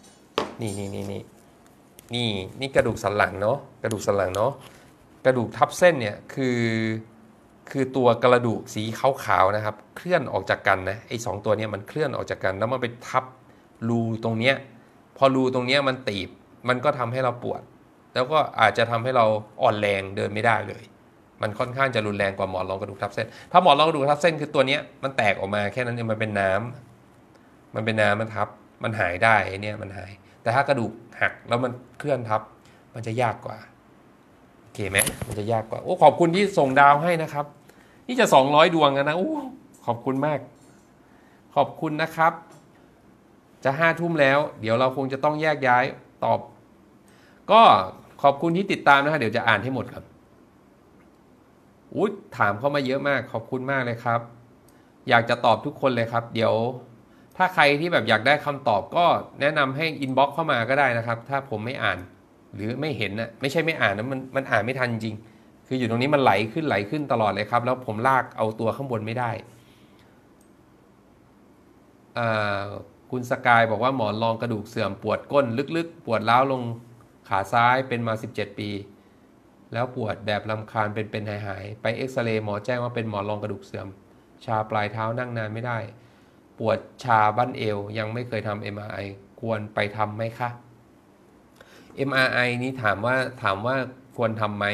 นี่กระดูกสันหลังเนาะกระดูกสันหลังเนาะกระดูกทับเส้นเนี่ยคือตัวกระดูกสีขาวๆนะครับเคลื่อนออกจากกันนะไอ้2ตัวนี้มันเคลื่อนออกจากกันแล้วมันไปทับรูตรงเนี้ยพอรูตรงเนี้ยมันตีบมันก็ทำให้เราปวดแล้วก็อาจจะทำให้เราอ่อนแรงเดินไม่ได้เลยมันค่อนข้างจะรุนแรงกว่าหมอนรองกระดูกทับเส้นถ้าหมอนรองกระดูกทับเส้นคือตัวเนี้ยมันแตกออกมาแค่นั้นเองมันเป็นน้ำมันทับมันหายได้เนี่ยมันหายแต่ถ้ากระดูกหักแล้วมันเคลื่อนทับมันจะยากกว่าโอเคไหมมันจะยากกว่าโอ้ขอบคุณที่ส่งดาวให้นะครับนี่จะ200ดวงแล้วนะโอ้ขอบคุณมากขอบคุณนะครับจะ5 ทุ่มแล้วเดี๋ยวเราคงจะต้องแยกย้ายตอบก็ขอบคุณที่ติดตามนะครับเดี๋ยวจะอ่านให้หมดครับถามเข้ามาเยอะมากขอบคุณมากเลยครับอยากจะตอบทุกคนเลยครับเดี๋ยวถ้าใครที่แบบอยากได้คำตอบก็แนะนำให้อินบ็อกซ์เข้ามาก็ได้นะครับถ้าผมไม่อ่านหรือไม่เห็นนะไม่ใช่ไม่อ่านนะมันอ่านไม่ทันจริงคืออยู่ตรงนี้มันไหลขึ้นตลอดเลยครับแล้วผมลากเอาตัวข้างบนไม่ได้คุณสกายบอกว่าหมอนรองกระดูกเสื่อมปวดก้นลึกๆปวดร้าวลงขาซ้ายเป็นมา17 ปีแล้วปวดแบบรำคาญเป็นหายไปเอ็กซเรย์หมอแจ้งว่าเป็นหมอนรองกระดูกเสื่อมชาปลายเท้านั่งนานไม่ได้ปวดชาบั้นเอวยังไม่เคยทำ MRI ควรไปทำไหมคะ MRI นี้ถามว่าควรทำไหม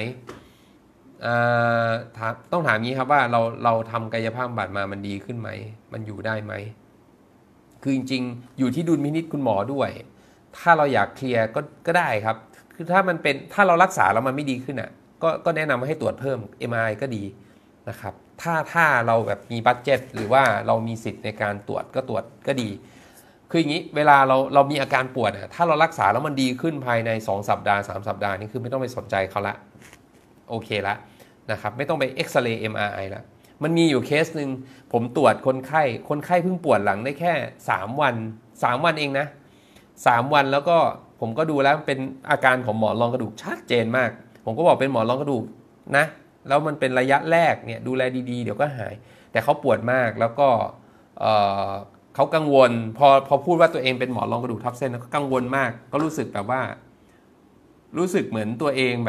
ต้องถามงี้ครับว่าเราทำกายภาพบำบัดมามันดีขึ้นไหมมันอยู่ได้ไหมคือจริงๆอยู่ที่ดุลพินิจคุณหมอด้วยถ้าเราอยากเคลียร์ก็ได้ครับคือถ้าเรารักษาแล้วมันไม่ดีขึ้นก็แนะนำให้ตรวจเพิ่ม MRI ก็ดีนะครับถ้าเราแบบมีบัดเจ็ตหรือว่าเรามีสิทธิ์ในการตรวจก็ดีคืออย่างนี้เวลาเรามีอาการปวดถ้าเรารักษาแล้วมันดีขึ้นภายใน2 สัปดาห์3 สัปดาห์นี่คือไม่ต้องไปสนใจเขาละโอเคละนะครับไม่ต้องไปเอ็กซเรย์ MRI ละมันมีอยู่เคสหนึ่งผมตรวจคนไข้เพิ่งปวดหลังได้แค่3 วันเองนะ3 วันแล้วก็ผมก็ดูแล้วเป็นอาการของหมอนรองกระดูกชัดเจนมากผมก็บอกเป็นหมอนรองกระดูกนะแล้วมันเป็นระยะแรกเนี่ยดูแลดีๆเดี๋ยวก็หายแต่เขาปวดมากแล้วก็เขากังวลพอพูดว่าตัวเองเป็นหมอนรองกระดูกทับเส้นก็กังวลมากก็รู้สึกแบบว่ารู้สึกเหมือนตัวเองแบบ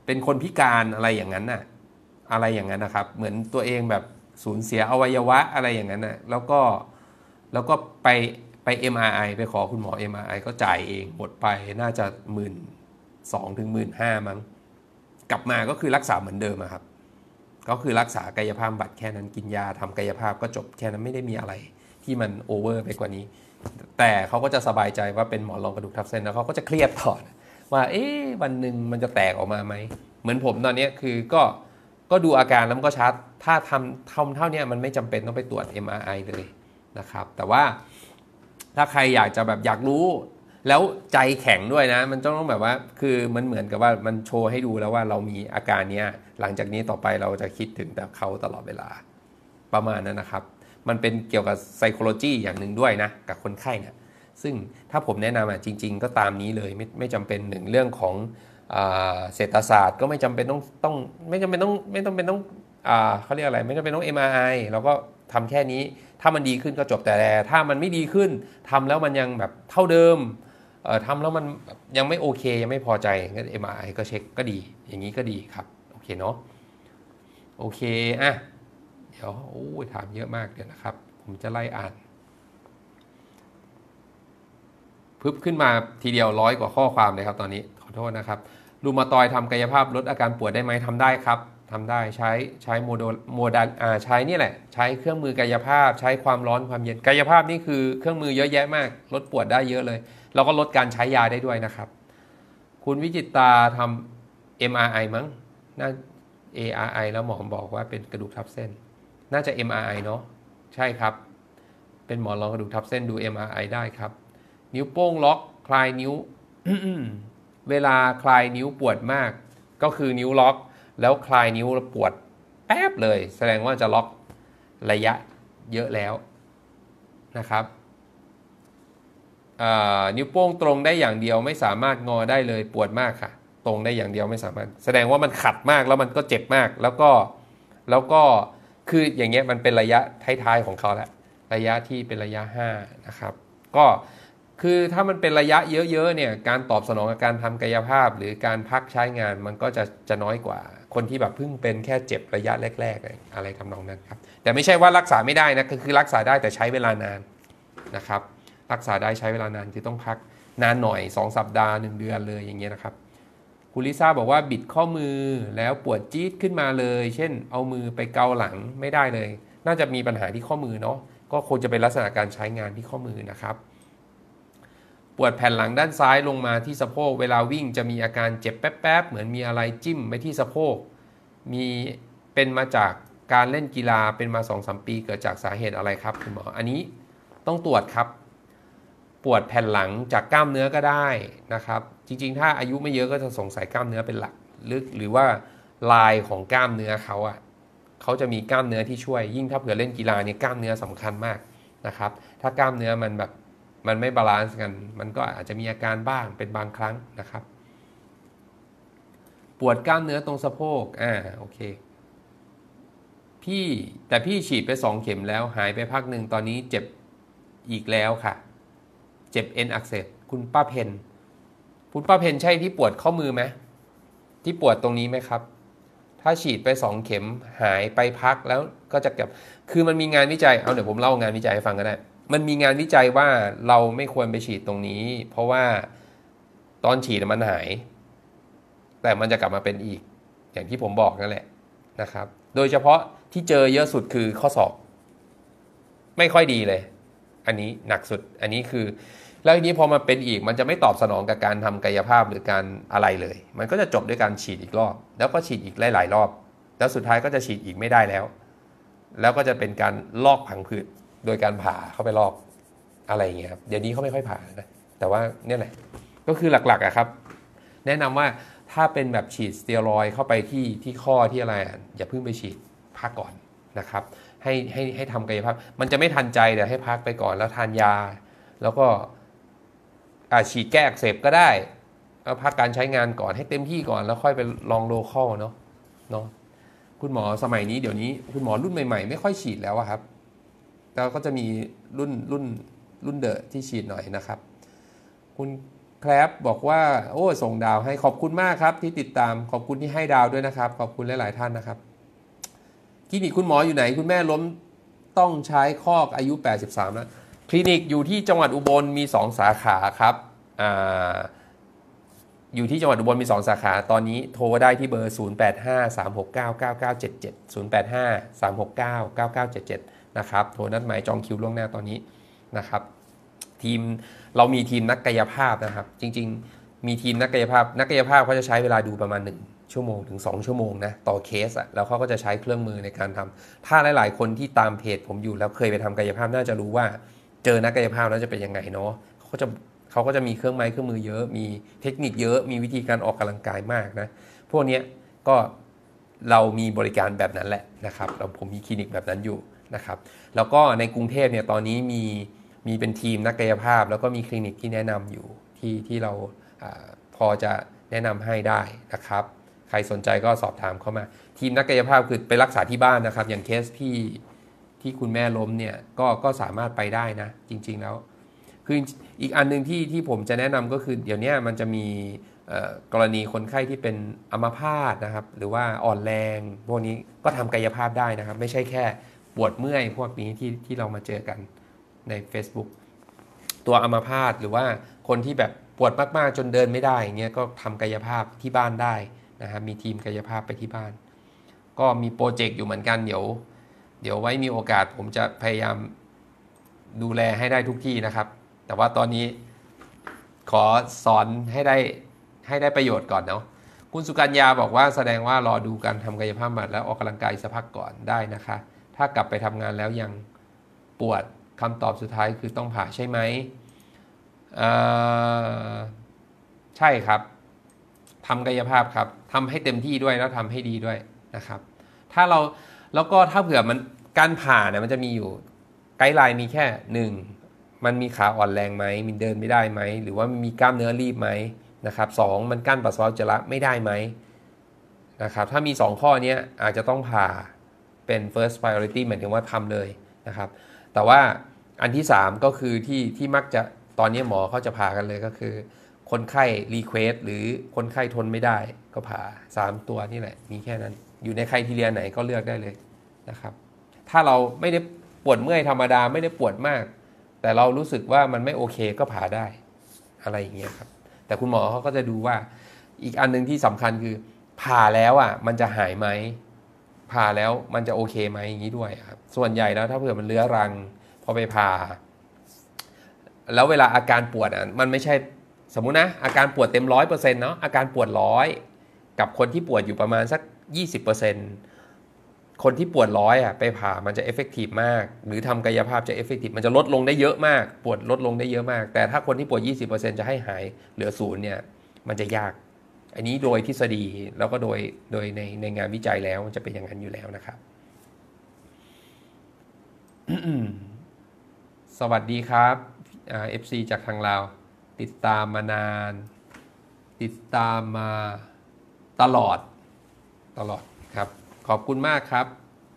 เป็นคนพิการอะไรอย่างนั้นน่ะอะไรอย่างนั้นนะครับเหมือนตัวเองแบบสูญเสียอวัยวะอะไรอย่างนั้นน่ะแล้วก็ไป MRI ไปขอคุณหมอ MRI ก็จ่ายเองหมดไปน่าจะ12,000 ถึง 15,000 มั้งกลับมาก็คือรักษาเหมือนเดิมครับก็คือรักษากายภาพบำบัดแค่นั้นกินยาทำกายภาพก็จบแค่นั้นไม่ได้มีอะไรที่มันโอเวอร์ไปกว่านี้แต่เขาก็จะสบายใจว่าเป็นหมอนรองกระดูกทับเส้นแล้วเขาก็จะเครียดต่อว่าวันหนึ่งมันจะแตกออกมาไหมเหมือนผมตอนนี้คือก็ดูอาการแล้วก็ชัดถ้าทำเท่านี้มันไม่จำเป็นต้องไปตรวจ MRI เลยนะครับแต่ว่าถ้าใครอยากจะแบบอยากรู้แล้วใจแข็งด้วยนะมันต้องแบบว่าคือมันเหมือนกับว่ามันโชว์ให้ดูแล้วว่าเรามีอาการเนี้ยหลังจากนี้ต่อไปเราจะคิดถึงแต่เขาตลอดเวลาประมาณนั้นนะครับมันเป็นเกี่ยวกับ psychology อย่างหนึ่งด้วยนะกับคนไข้เนี่ยซึ่งถ้าผมแนะนำจริงๆก็ตามนี้เลยไม่จำเป็นหนึ่งเรื่องของเศรษฐศาสตร์ก็ไม่จำเป็นต้องไม่จำเป็นต้องเขาเรียกอะไรไม่จำเป็นต้อง MRI เราก็ทำแค่นี้ถ้ามันดีขึ้นก็จบแต่ถ้ามันไม่ดีขึ้นทำแล้วมันยังแบบเท่าเดิมทำแล้วมันยังไม่โอเคยังไม่พอใจก็ MRI ก็เช็คก็ดีอย่างนี้ก็ดีครับโอเคเนาะโอเคเดี๋ยวถามเยอะมากเดี๋ยวนะครับผมจะไล่อ่านพึบขึ้นมาทีเดียว100 กว่าข้อความเลยครับตอนนี้ขอโทษนะครับรูมาตอยทำกายภาพลดอาการปวดได้ไหมทำได้ครับทำได้ใช้โมดัลใช้นี่แหละใช้เครื่องมือกายภาพใช้ความร้อนความเย็นกายภาพนี่คือเครื่องมือเยอะแยะมากลดปวดได้เยอะเลยแล้วก็ลดการใช้ยาได้ด้วยนะครับคุณวิจิตราทำ MRI มั้งน่า ARI แล้วหมอบอกว่าเป็นกระดูกทับเส้นน่าจะ MRI เนาะใช่ครับเป็นหมอนรองกระดูกทับเส้นดู MRI ได้ครับนิ้วโป้งล็อกคลายนิ้ว เวลาคลายนิ้วปวดมากก็คือนิ้วล็อกแล้วคลายนิ้วแล้วปวดแป๊บเลยแสดงว่าจะล็อกระยะเยอะแล้วนะครับนิ้วโป้งตรงได้อย่างเดียวไม่สามารถงอได้เลยปวดมากค่ะตรงได้อย่างเดียวไม่สามารถแสดงว่ามันขัดมากแล้วมันก็เจ็บมากแล้วก็คืออย่างเงี้ยมันเป็นระยะท้ายๆของเขาแหละระยะที่เป็นระยะ5นะครับก็คือถ้ามันเป็นระยะเยอะๆเนี่ยการตอบสนองกับการทำกายภาพหรือการพักใช้งานมันก็จะน้อยกว่าคนที่แบบเพิ่งเป็นแค่เจ็บระยะแรกๆอะไรทำนองนั้นครับแต่ไม่ใช่ว่ารักษาไม่ได้นะคือรักษาได้แต่ใช้เวลานานนะครับรักษาได้ใช้เวลานานคือต้องพักนานหน่อย2 สัปดาห์1 เดือนเลยอย่างเงี้ยนะครับคุณลิซ่าบอกว่าบิดข้อมือแล้วปวดจี๊ดขึ้นมาเลยเช่นเอามือไปเกาหลังไม่ได้เลยน่าจะมีปัญหาที่ข้อมือเนาะก็คงจะเป็นลักษณะการใช้งานที่ข้อมือนะครับปวดแผ่นหลังด้านซ้ายลงมาที่สะโพกเวลาวิ่งจะมีอาการเจ็บแป๊บๆเหมือนมีอะไรจิ้มไปที่สะโพกมีเป็นมาจากการเล่นกีฬาเป็นมา 2-3 ปีเกิดจากสาเหตุอะไรครับคุณหมออันนี้ต้องตรวจครับปวดแผ่นหลังจากกล้ามเนื้อก็ได้นะครับจริงๆถ้าอายุไม่เยอะก็จะสงสัยกล้ามเนื้อเป็นหลักหรือว่าลายของกล้ามเนื้อเขาจะมีกล้ามเนื้อที่ช่วยยิ่งถ้าเผื่อเล่นกีฬาเนี่ยกล้ามเนื้อสำคัญมากนะครับถ้ากล้ามเนื้อมันไม่บาลานซ์กันมันก็อาจจะมีอาการบ้างเป็นบางครั้งนะครับปวดกล้ามเนื้อตรงสะโพกโอเคแต่พี่ฉีดไป2 เข็มแล้วหายไปพักหนึ่งตอนนี้เจ็บอีกแล้วค่ะเจ็บเอ็นอักเสบคุณป้าเพนใช่ที่ปวดข้อมือไหมที่ปวดตรงนี้ไหมครับถ้าฉีดไป2 เข็มหายไปพักแล้วก็จะกลับคือมันมีงานวิจัยเดี๋ยวผมเล่างานวิจัยให้ฟังก็ได้มันมีงานวิจัยว่าเราไม่ควรไปฉีดตรงนี้เพราะว่าตอนฉีดมันหายแต่มันจะกลับมาเป็นอีกอย่างที่ผมบอกนั่นแหละนะครับโดยเฉพาะที่เจอเยอะสุดคือข้อศอกไม่ค่อยดีเลยอันนี้หนักสุดอันนี้คือแล้วทีนี้พอมาเป็นอีกมันจะไม่ตอบสนองกับการทำกายภาพหรือการอะไรเลยมันก็จะจบด้วยการฉีดอีกรอบแล้วก็ฉีดอีกหลายๆรอบแล้วสุดท้ายก็จะฉีดอีกไม่ได้แล้วก็จะเป็นการลอกผังผืดโดยการผ่าเข้าไปลอกอะไรอย่างเงี้ยครับเดี๋ยวนี้เขาไม่ค่อยผ่านะแต่ว่าเนี่ยแหละก็คือหลักๆครับแนะนำว่าถ้าเป็นแบบฉีดสเตียรอยด์เข้าไปที่ข้อที่อะไรอย่าเพิ่งไปฉีดพักก่อนนะครับให้ทำกายภาพมันจะไม่ทันใจเดี๋ยวให้พักไปก่อนแล้วทานยาแล้วก็ฉีดแก้อักเสบก็ได้แล้วพักการใช้งานก่อนให้เต็มที่ก่อนแล้วค่อยไปลองโลคอลเนาะคุณหมอสมัยนี้เดี๋ยวนี้คุณหมอรุ่นใหม่ๆไม่ค่อยฉีดแล้วครับแล้วก็จะมีรุ่นเดอะที่ฉีดหน่อยนะครับคุณครับบอกว่าโอ้ส่งดาวให้ขอบคุณมากครับที่ติดตามขอบคุณที่ให้ดาวด้วยนะครับขอบคุณหลายๆท่านนะครับคลินิกคุณหมออยู่ไหนคุณแม่ล้มต้องใช้คอกอายุ83แล้วคลินิกอยู่ที่จังหวัดอุบลมี2สาขาครับอยู่ที่จังหวัดอุบลมี2สาขาตอนนี้โทรได้ที่เบอร์ 0853699977 นะครับโทรนัดหมายจองคิวล่วงหน้าตอนนี้นะครับทีมเรามีทีมนักกายภาพนะครับจริงๆมีทีมนักกายภาพเขาจะใช้เวลาดูประมาณ1ชั่วโมงถึง2ชั่วโมงนะต่อเคสอะแล้วเขาก็จะใช้เครื่องมือในการทำถ้าหลายๆคนที่ตามเพจผมอยู่แล้วเคยไปทำกายภาพน่าจะรู้ว่าเจอนักกายภาพแล้วจะเป็นยังไงเนาะเขาก็จะมีเครื่องไม้เครื่องมือเยอะมีเทคนิคเยอะมีวิธีการออกกำลังกายมากนะพวกนี้ก็เรามีบริการแบบนั้นแหละนะครับผมมีคลินิกแบบนั้นอยู่นะครับแล้วก็ในกรุงเทพเนี่ยตอนนี้มีเป็นทีมนักกายภาพแล้วก็มีคลินิกที่แนะนำอยู่ที่เราพอจะแนะนำให้ได้นะครับใครสนใจก็สอบถามเข้ามาทีมนักกายภาพคือไปรักษาที่บ้านนะครับอย่างเคสที่คุณแม่ล้มเนี่ยก็สามารถไปได้นะจริงๆแล้วคืออีกอันนึงที่ผมจะแนะนำก็คือเดี๋ยวนี้มันจะมีกรณีคนไข้ที่เป็นอัมพาตนะครับหรือว่าอ่อนแรงพวกนี้ก็ทำกายภาพได้นะครับไม่ใช่แค่ปวดเมื่อยพวกนี้ที่เรามาเจอกันใน Facebook ตัวอัมพาตหรือว่าคนที่แบบปวดมากๆจนเดินไม่ได้อย่างเงี้ยก็ทำกายภาพที่บ้านได้นะครับมีทีมกายภาพไปที่บ้านก็มีโปรเจกต์อยู่เหมือนกันเดี๋ยวไว้มีโอกาสผมจะพยายามดูแลให้ได้ทุกที่นะครับแต่ว่าตอนนี้ขอสอนให้ได้ประโยชน์ก่อนเนาะคุณสุกัญญาบอกว่าแสดงว่ารอดูการทำกายภาพบำบัดแล้วออกกำลังกายสักพักก่อนได้นะคะถ้ากลับไปทำงานแล้วยังปวดคำตอบสุดท้ายคือต้องผ่าใช่ไหมใช่ครับทำกายภาพครับทำให้เต็มที่ด้วยแล้วทำให้ดีด้วยนะครับแล้วก็ถ้าเผื่อมันการผ่าเนี่ยมันจะมีอยู่ไกด์ไลน์มีแค่1มันมีขาอ่อนแรงไหมมันเดินไม่ได้ไหมหรือว่ามีกล้ามเนื้อรีบไหมนะครับ2มันกั้นปัสสาวะอุจจาระไม่ได้ไหมนะครับถ้ามี2ข้อนี้อาจจะต้องผ่าเป็น first priority หมายถึงว่าทำเลยนะครับแต่ว่าอันที่3ก็คือที่มักจะตอนนี้หมอเขาจะผ่ากันเลยก็คือคนไข้รีเควสหรือคนไข้ทนไม่ได้ก็ผ่า3ตัวนี่แหละมีแค่นั้นอยู่ในไครทีเรียไหนก็เลือกได้เลยนะครับถ้าเราไม่ได้ปวดเมื่อยธรรมดาไม่ได้ปวดมากแต่เรารู้สึกว่ามันไม่โอเคก็ผ่าได้อะไรอย่างเงี้ยครับแต่คุณหมอเขาก็จะดูว่าอีกอันนึงที่สำคัญคือผ่าแล้วอ่ะมันจะหายไหมผ่าแล้วมันจะโอเคไหมอย่างนี้ด้วยครับส่วนใหญ่แล้วถ้าเผื่อมันเรื้อรังพอไปผ่าแล้วเวลาอาการปวดอ่ะมันไม่ใช่สมมุตินะอาการปวดเต็ม 100% เนาะอาการปวด100กับคนที่ปวดอยู่ประมาณสัก 20%คนที่ปวด100อ่ะไปผ่ามันจะเอฟเฟกตีฟมากหรือทำกายภาพจะเอฟเฟกตีฟมันจะลดลงได้เยอะมากปวดลดลงได้เยอะมากแต่ถ้าคนที่ปวด 20% จะให้หายเหลือ0เนี่ยมันจะยากอันนี้โดยทฤษฎีแล้วก็โดยในงานวิจัยแล้วมันจะเป็นอย่างนั้นอยู่แล้วนะครับ สวัสดีครับFC จากทางลาวติดตามมานานติดตามมาตลอดครับขอบคุณมากครับ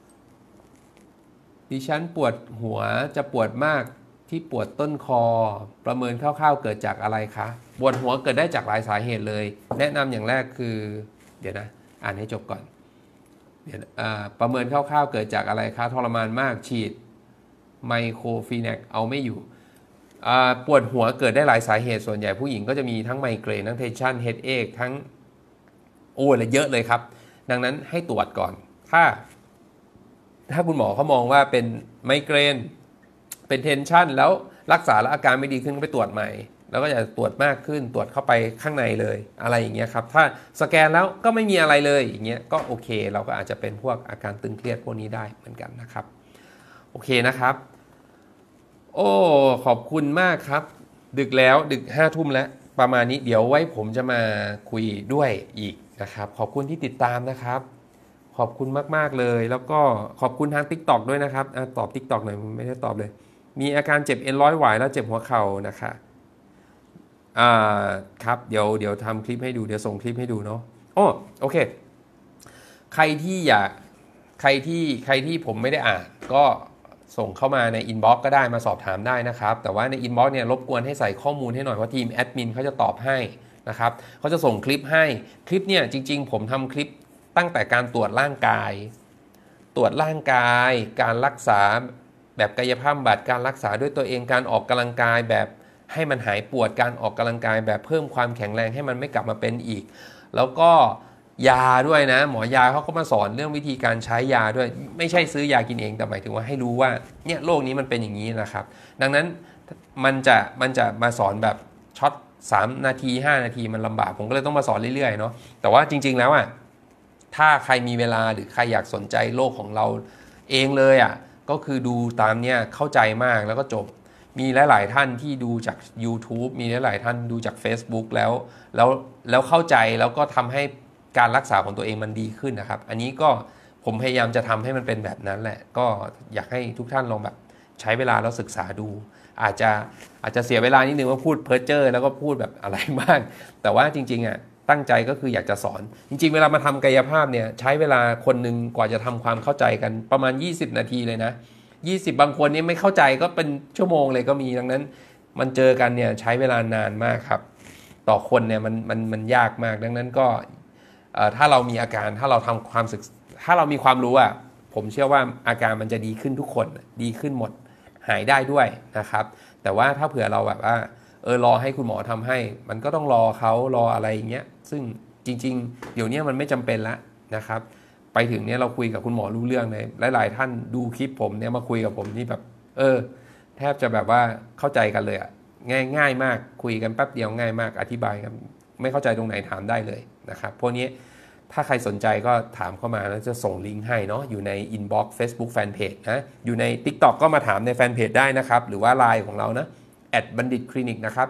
ดิฉันปวดหัวจะปวดมากที่ปวดต้นคอประเมินคร่าวๆเกิดจากอะไรคะปวดหัวเกิดได้จากหลายสาเหตุเลยแนะนำอย่างแรกคือเดี๋ยวนะอ่านให้จบก่อนเดี๋ยวประเมินคร่าวๆเกิดจากอะไรคะทรมานมากฉีดไมโครฟีแนกเอาไม่อยู่ปวดหัวเกิดได้หลายสาเหตุส่วนใหญ่ผู้หญิงก็จะมีทั้งไมเกรนทั้งเทนชันเฮดเอกทั้งอะไรเยอะเลยครับดังนั้นให้ตรวจก่อนถ้าคุณหมอเขามองว่าเป็นไมเกรนเป็นเทนชันแล้วรักษาแล้วอาการไม่ดีขึ้นก็ไปตรวจใหม่แล้วก็จะตรวจมากขึ้นตรวจเข้าไปข้างในเลยอะไรอย่างเงี้ยครับถ้าสแกนแล้วก็ไม่มีอะไรเลยอย่างเงี้ยก็โอเคเราก็อาจจะเป็นพวกอาการตึงเครียดพวกนี้ได้เหมือนกันนะครับโอเคนะครับโอ้ขอบคุณมากครับดึกแล้วดึก5 ทุ่มแล้วประมาณนี้เดี๋ยวไว้ผมจะมาคุยด้วยอีกนะครับขอบคุณที่ติดตามนะครับขอบคุณมากๆเลยแล้วก็ขอบคุณทาง TikTok ด้วยนะครับตอบ TikTok หน่อยไม่ได้ตอบเลยมีอาการเจ็บเอ็นร้อยหวายแล้วเจ็บหัวเข่านะคะครับเดี๋ยวทำคลิปให้ดูเดี๋ยวส่งคลิปให้ดูเนาะโอเคใครที่ผมไม่ได้อ่านก็ส่งเข้ามาในอินบ็อกซ์ก็ได้มาสอบถามได้นะครับแต่ว่าในอินบ็อกซ์เนี่ยรบกวนให้ใส่ข้อมูลให้หน่อยเพราะทีมแอดมินเขาจะตอบให้นะครับเขาจะส่งคลิปให้คลิปเนี่ยจริงๆผมทำคลิปตั้งแต่การตรวจร่างกายการรักษาแบบกายภาพบำบัดการรักษาด้วยตัวเองการออกกำลังกายแบบให้มันหายปวดการออกกำลังกายแบบเพิ่มความแข็งแรงให้มันไม่กลับมาเป็นอีกแล้วก็ยาด้วยนะหมอยาเขาก็มาสอนเรื่องวิธีการใช้ยาด้วยไม่ใช่ซื้อยากินเองแต่หมายถึงว่าให้รู้ว่าเนี่ยโรคนี้มันเป็นอย่างนี้นะครับดังนั้นมันจะมาสอนแบบช็อต3 นาที5 นาทีมันลำบากผมก็เลยต้องมาสอนเรื่อยๆเนาะแต่ว่าจริงๆแล้วอ่ะถ้าใครมีเวลาหรือใครอยากสนใจโลกของเราเองเลยอ่ะก็คือดูตามเนี่ยเข้าใจมากแล้วก็จบมีหลายๆท่านที่ดูจาก YouTube มีหลายๆท่านดูจาก Facebook แล้วเข้าใจแล้วก็ทำให้การรักษาของตัวเองมันดีขึ้นนะครับอันนี้ก็ผมพยายามจะทำให้มันเป็นแบบนั้นแหละก็อยากให้ทุกท่านลองแบบใช้เวลาแล้วศึกษาดูอาจจะเสียเวลานิดนึงว่าพูดเพ้อเจ้อแล้วก็พูดแบบอะไรมากแต่ว่าจริงๆอ่ะตั้งใจก็คืออยากจะสอนจริงๆเวลามาทำกายภาพเนี่ยใช้เวลาคนหนึ่งกว่าจะทำความเข้าใจกันประมาณ20 นาทีเลยนะ20บางคนนี่ไม่เข้าใจก็เป็นชั่วโมงเลยก็มีดังนั้นมันเจอกันเนี่ยใช้เวลานานมากครับต่อคนเนี่ยมันยากมากดังนั้นก็ถ้าเรามีอาการถ้าเราทำความศึกถ้าเรามีความรู้อ่ะผมเชื่อว่าอาการมันจะดีขึ้นทุกคนดีขึ้นหมดหายได้ด้วยนะครับแต่ว่าถ้าเผื่อเราแบบว่ารอให้คุณหมอทำให้มันก็ต้องรอเขารออะไรอย่างเงี้ยซึ่งจริงๆเดี๋ยวนี้มันไม่จำเป็นแล้วนะครับไปถึงเนี้ยเราคุยกับคุณหมอรู้เรื่องเลยหลายๆท่านดูคลิปผมเนี่ยมาคุยกับผมนี่แบบแทบจะแบบว่าเข้าใจกันเลยอ่ะง่ายมากคุยกันแป๊บเดียวง่ายมากอธิบายกันไม่เข้าใจตรงไหนถามได้เลยนะครับพวกนี้ถ้าใครสนใจก็ถามเข้ามาแล้วจะส่งลิงก์ให้เนาะอยู่ใน Inbox Facebook Fanpage นะอยู่ใน TikTok ก็มาถามในแฟนเพจได้นะครับหรือว่า LINE ของเรานะ@banditclinic นะครับ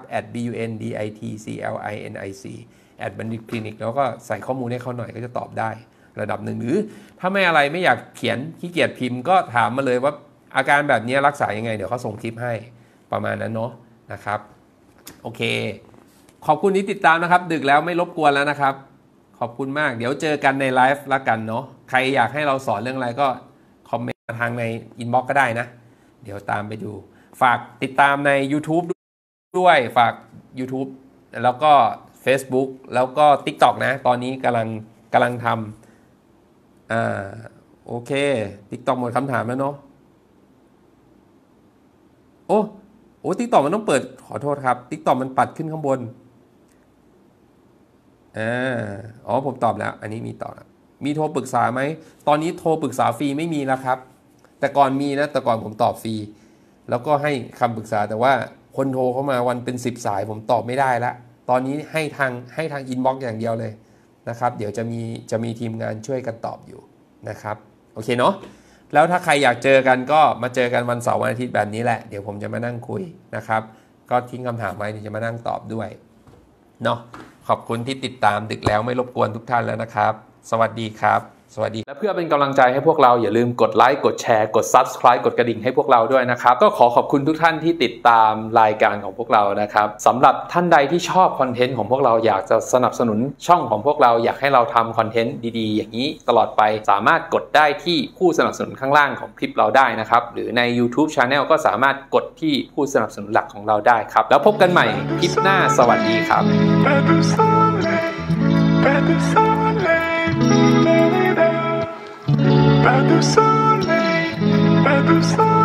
@BUNDITCLINIC @banditclinic แล้วก็ใส่ข้อมูลให้เขาหน่อยก็จะตอบได้ระดับหนึ่งหรือถ้าไม่อยากเขียนขี้เกียจพิมพ์ก็ถามมาเลยว่าอาการแบบนี้รักษายังไงเดี๋ยวเขาส่งคลิปให้ประมาณนั้นเนาะนะครับโอเคขอบคุณที่ติดตามนะครับดึกแล้วไม่รบกวนแล้วนะครับขอบคุณมากเดี๋ยวเจอกันในไลฟ์ละกันเนาะใครอยากให้เราสอนเรื่องอะไรก็คอมเมนต์มาทางในอินบ็อกซ์ก็ได้นะเดี๋ยวตามไปดูฝากติดตามใน YouTube ด้วยฝาก YouTube แล้วก็ Facebook แล้วก็ TikTok นะตอนนี้กำลังทำโอเค TikTok หมดคำถามแล้วเนาะโอ้ TikTok มันต้องเปิดขอโทษครับ TikTok มันปัดขึ้นข้างบนผมตอบแล้วอันนี้มีตอบแล้วมีโทรปรึกษาไหมตอนนี้โทรปรึกษาฟรีไม่มีแล้วครับแต่ก่อนมีนะแต่ก่อนผมตอบฟรีแล้วก็ให้คำปรึกษาแต่ว่าคนโทรเข้ามาวันเป็น10 สายผมตอบไม่ได้ละตอนนี้ให้ทางอินบ็อกซ์อย่างเดียวเลยนะครับเดี๋ยวจะมีทีมงานช่วยกันตอบอยู่นะครับโอเคเนาะแล้วถ้าใครอยากเจอกันก็มาเจอกันวันเสาร์วันอาทิตย์แบบนี้แหละเดี๋ยวผมจะมานั่งคุยนะครับก็ทิ้งคำถามไว้เดี๋ยวจะมานั่งตอบด้วยเนาะขอบคุณที่ติดตามดึกแล้วไม่รบกวนทุกท่านแล้วนะครับสวัสดีครับสวัสดีและเพื่อเป็นกำลังใจให้พวกเราอย่าลืมกดไลค์กดแชร์กด Subscribe กดกระดิ่งให้พวกเราด้วยนะครับก็ขอบคุณทุกท่านที่ติดตามรายการของพวกเรานะครับสำหรับท่านใดที่ชอบคอนเทนต์ของพวกเราอยากจะสนับสนุนช่องของพวกเราอยากให้เราทำคอนเทนต์ดีๆอย่างนี้ตลอดไปสามารถกดได้ที่ผู้สนับสนุนข้างล่างของคลิปเราได้นะครับหรือใน YouTube Channel ก็สามารถกดที่ผู้สนับสนุนหลักของเราได้ครับแล้วพบกันใหม่คลิปหน้าสวัสดีครับPas de soleil, pas de soleil.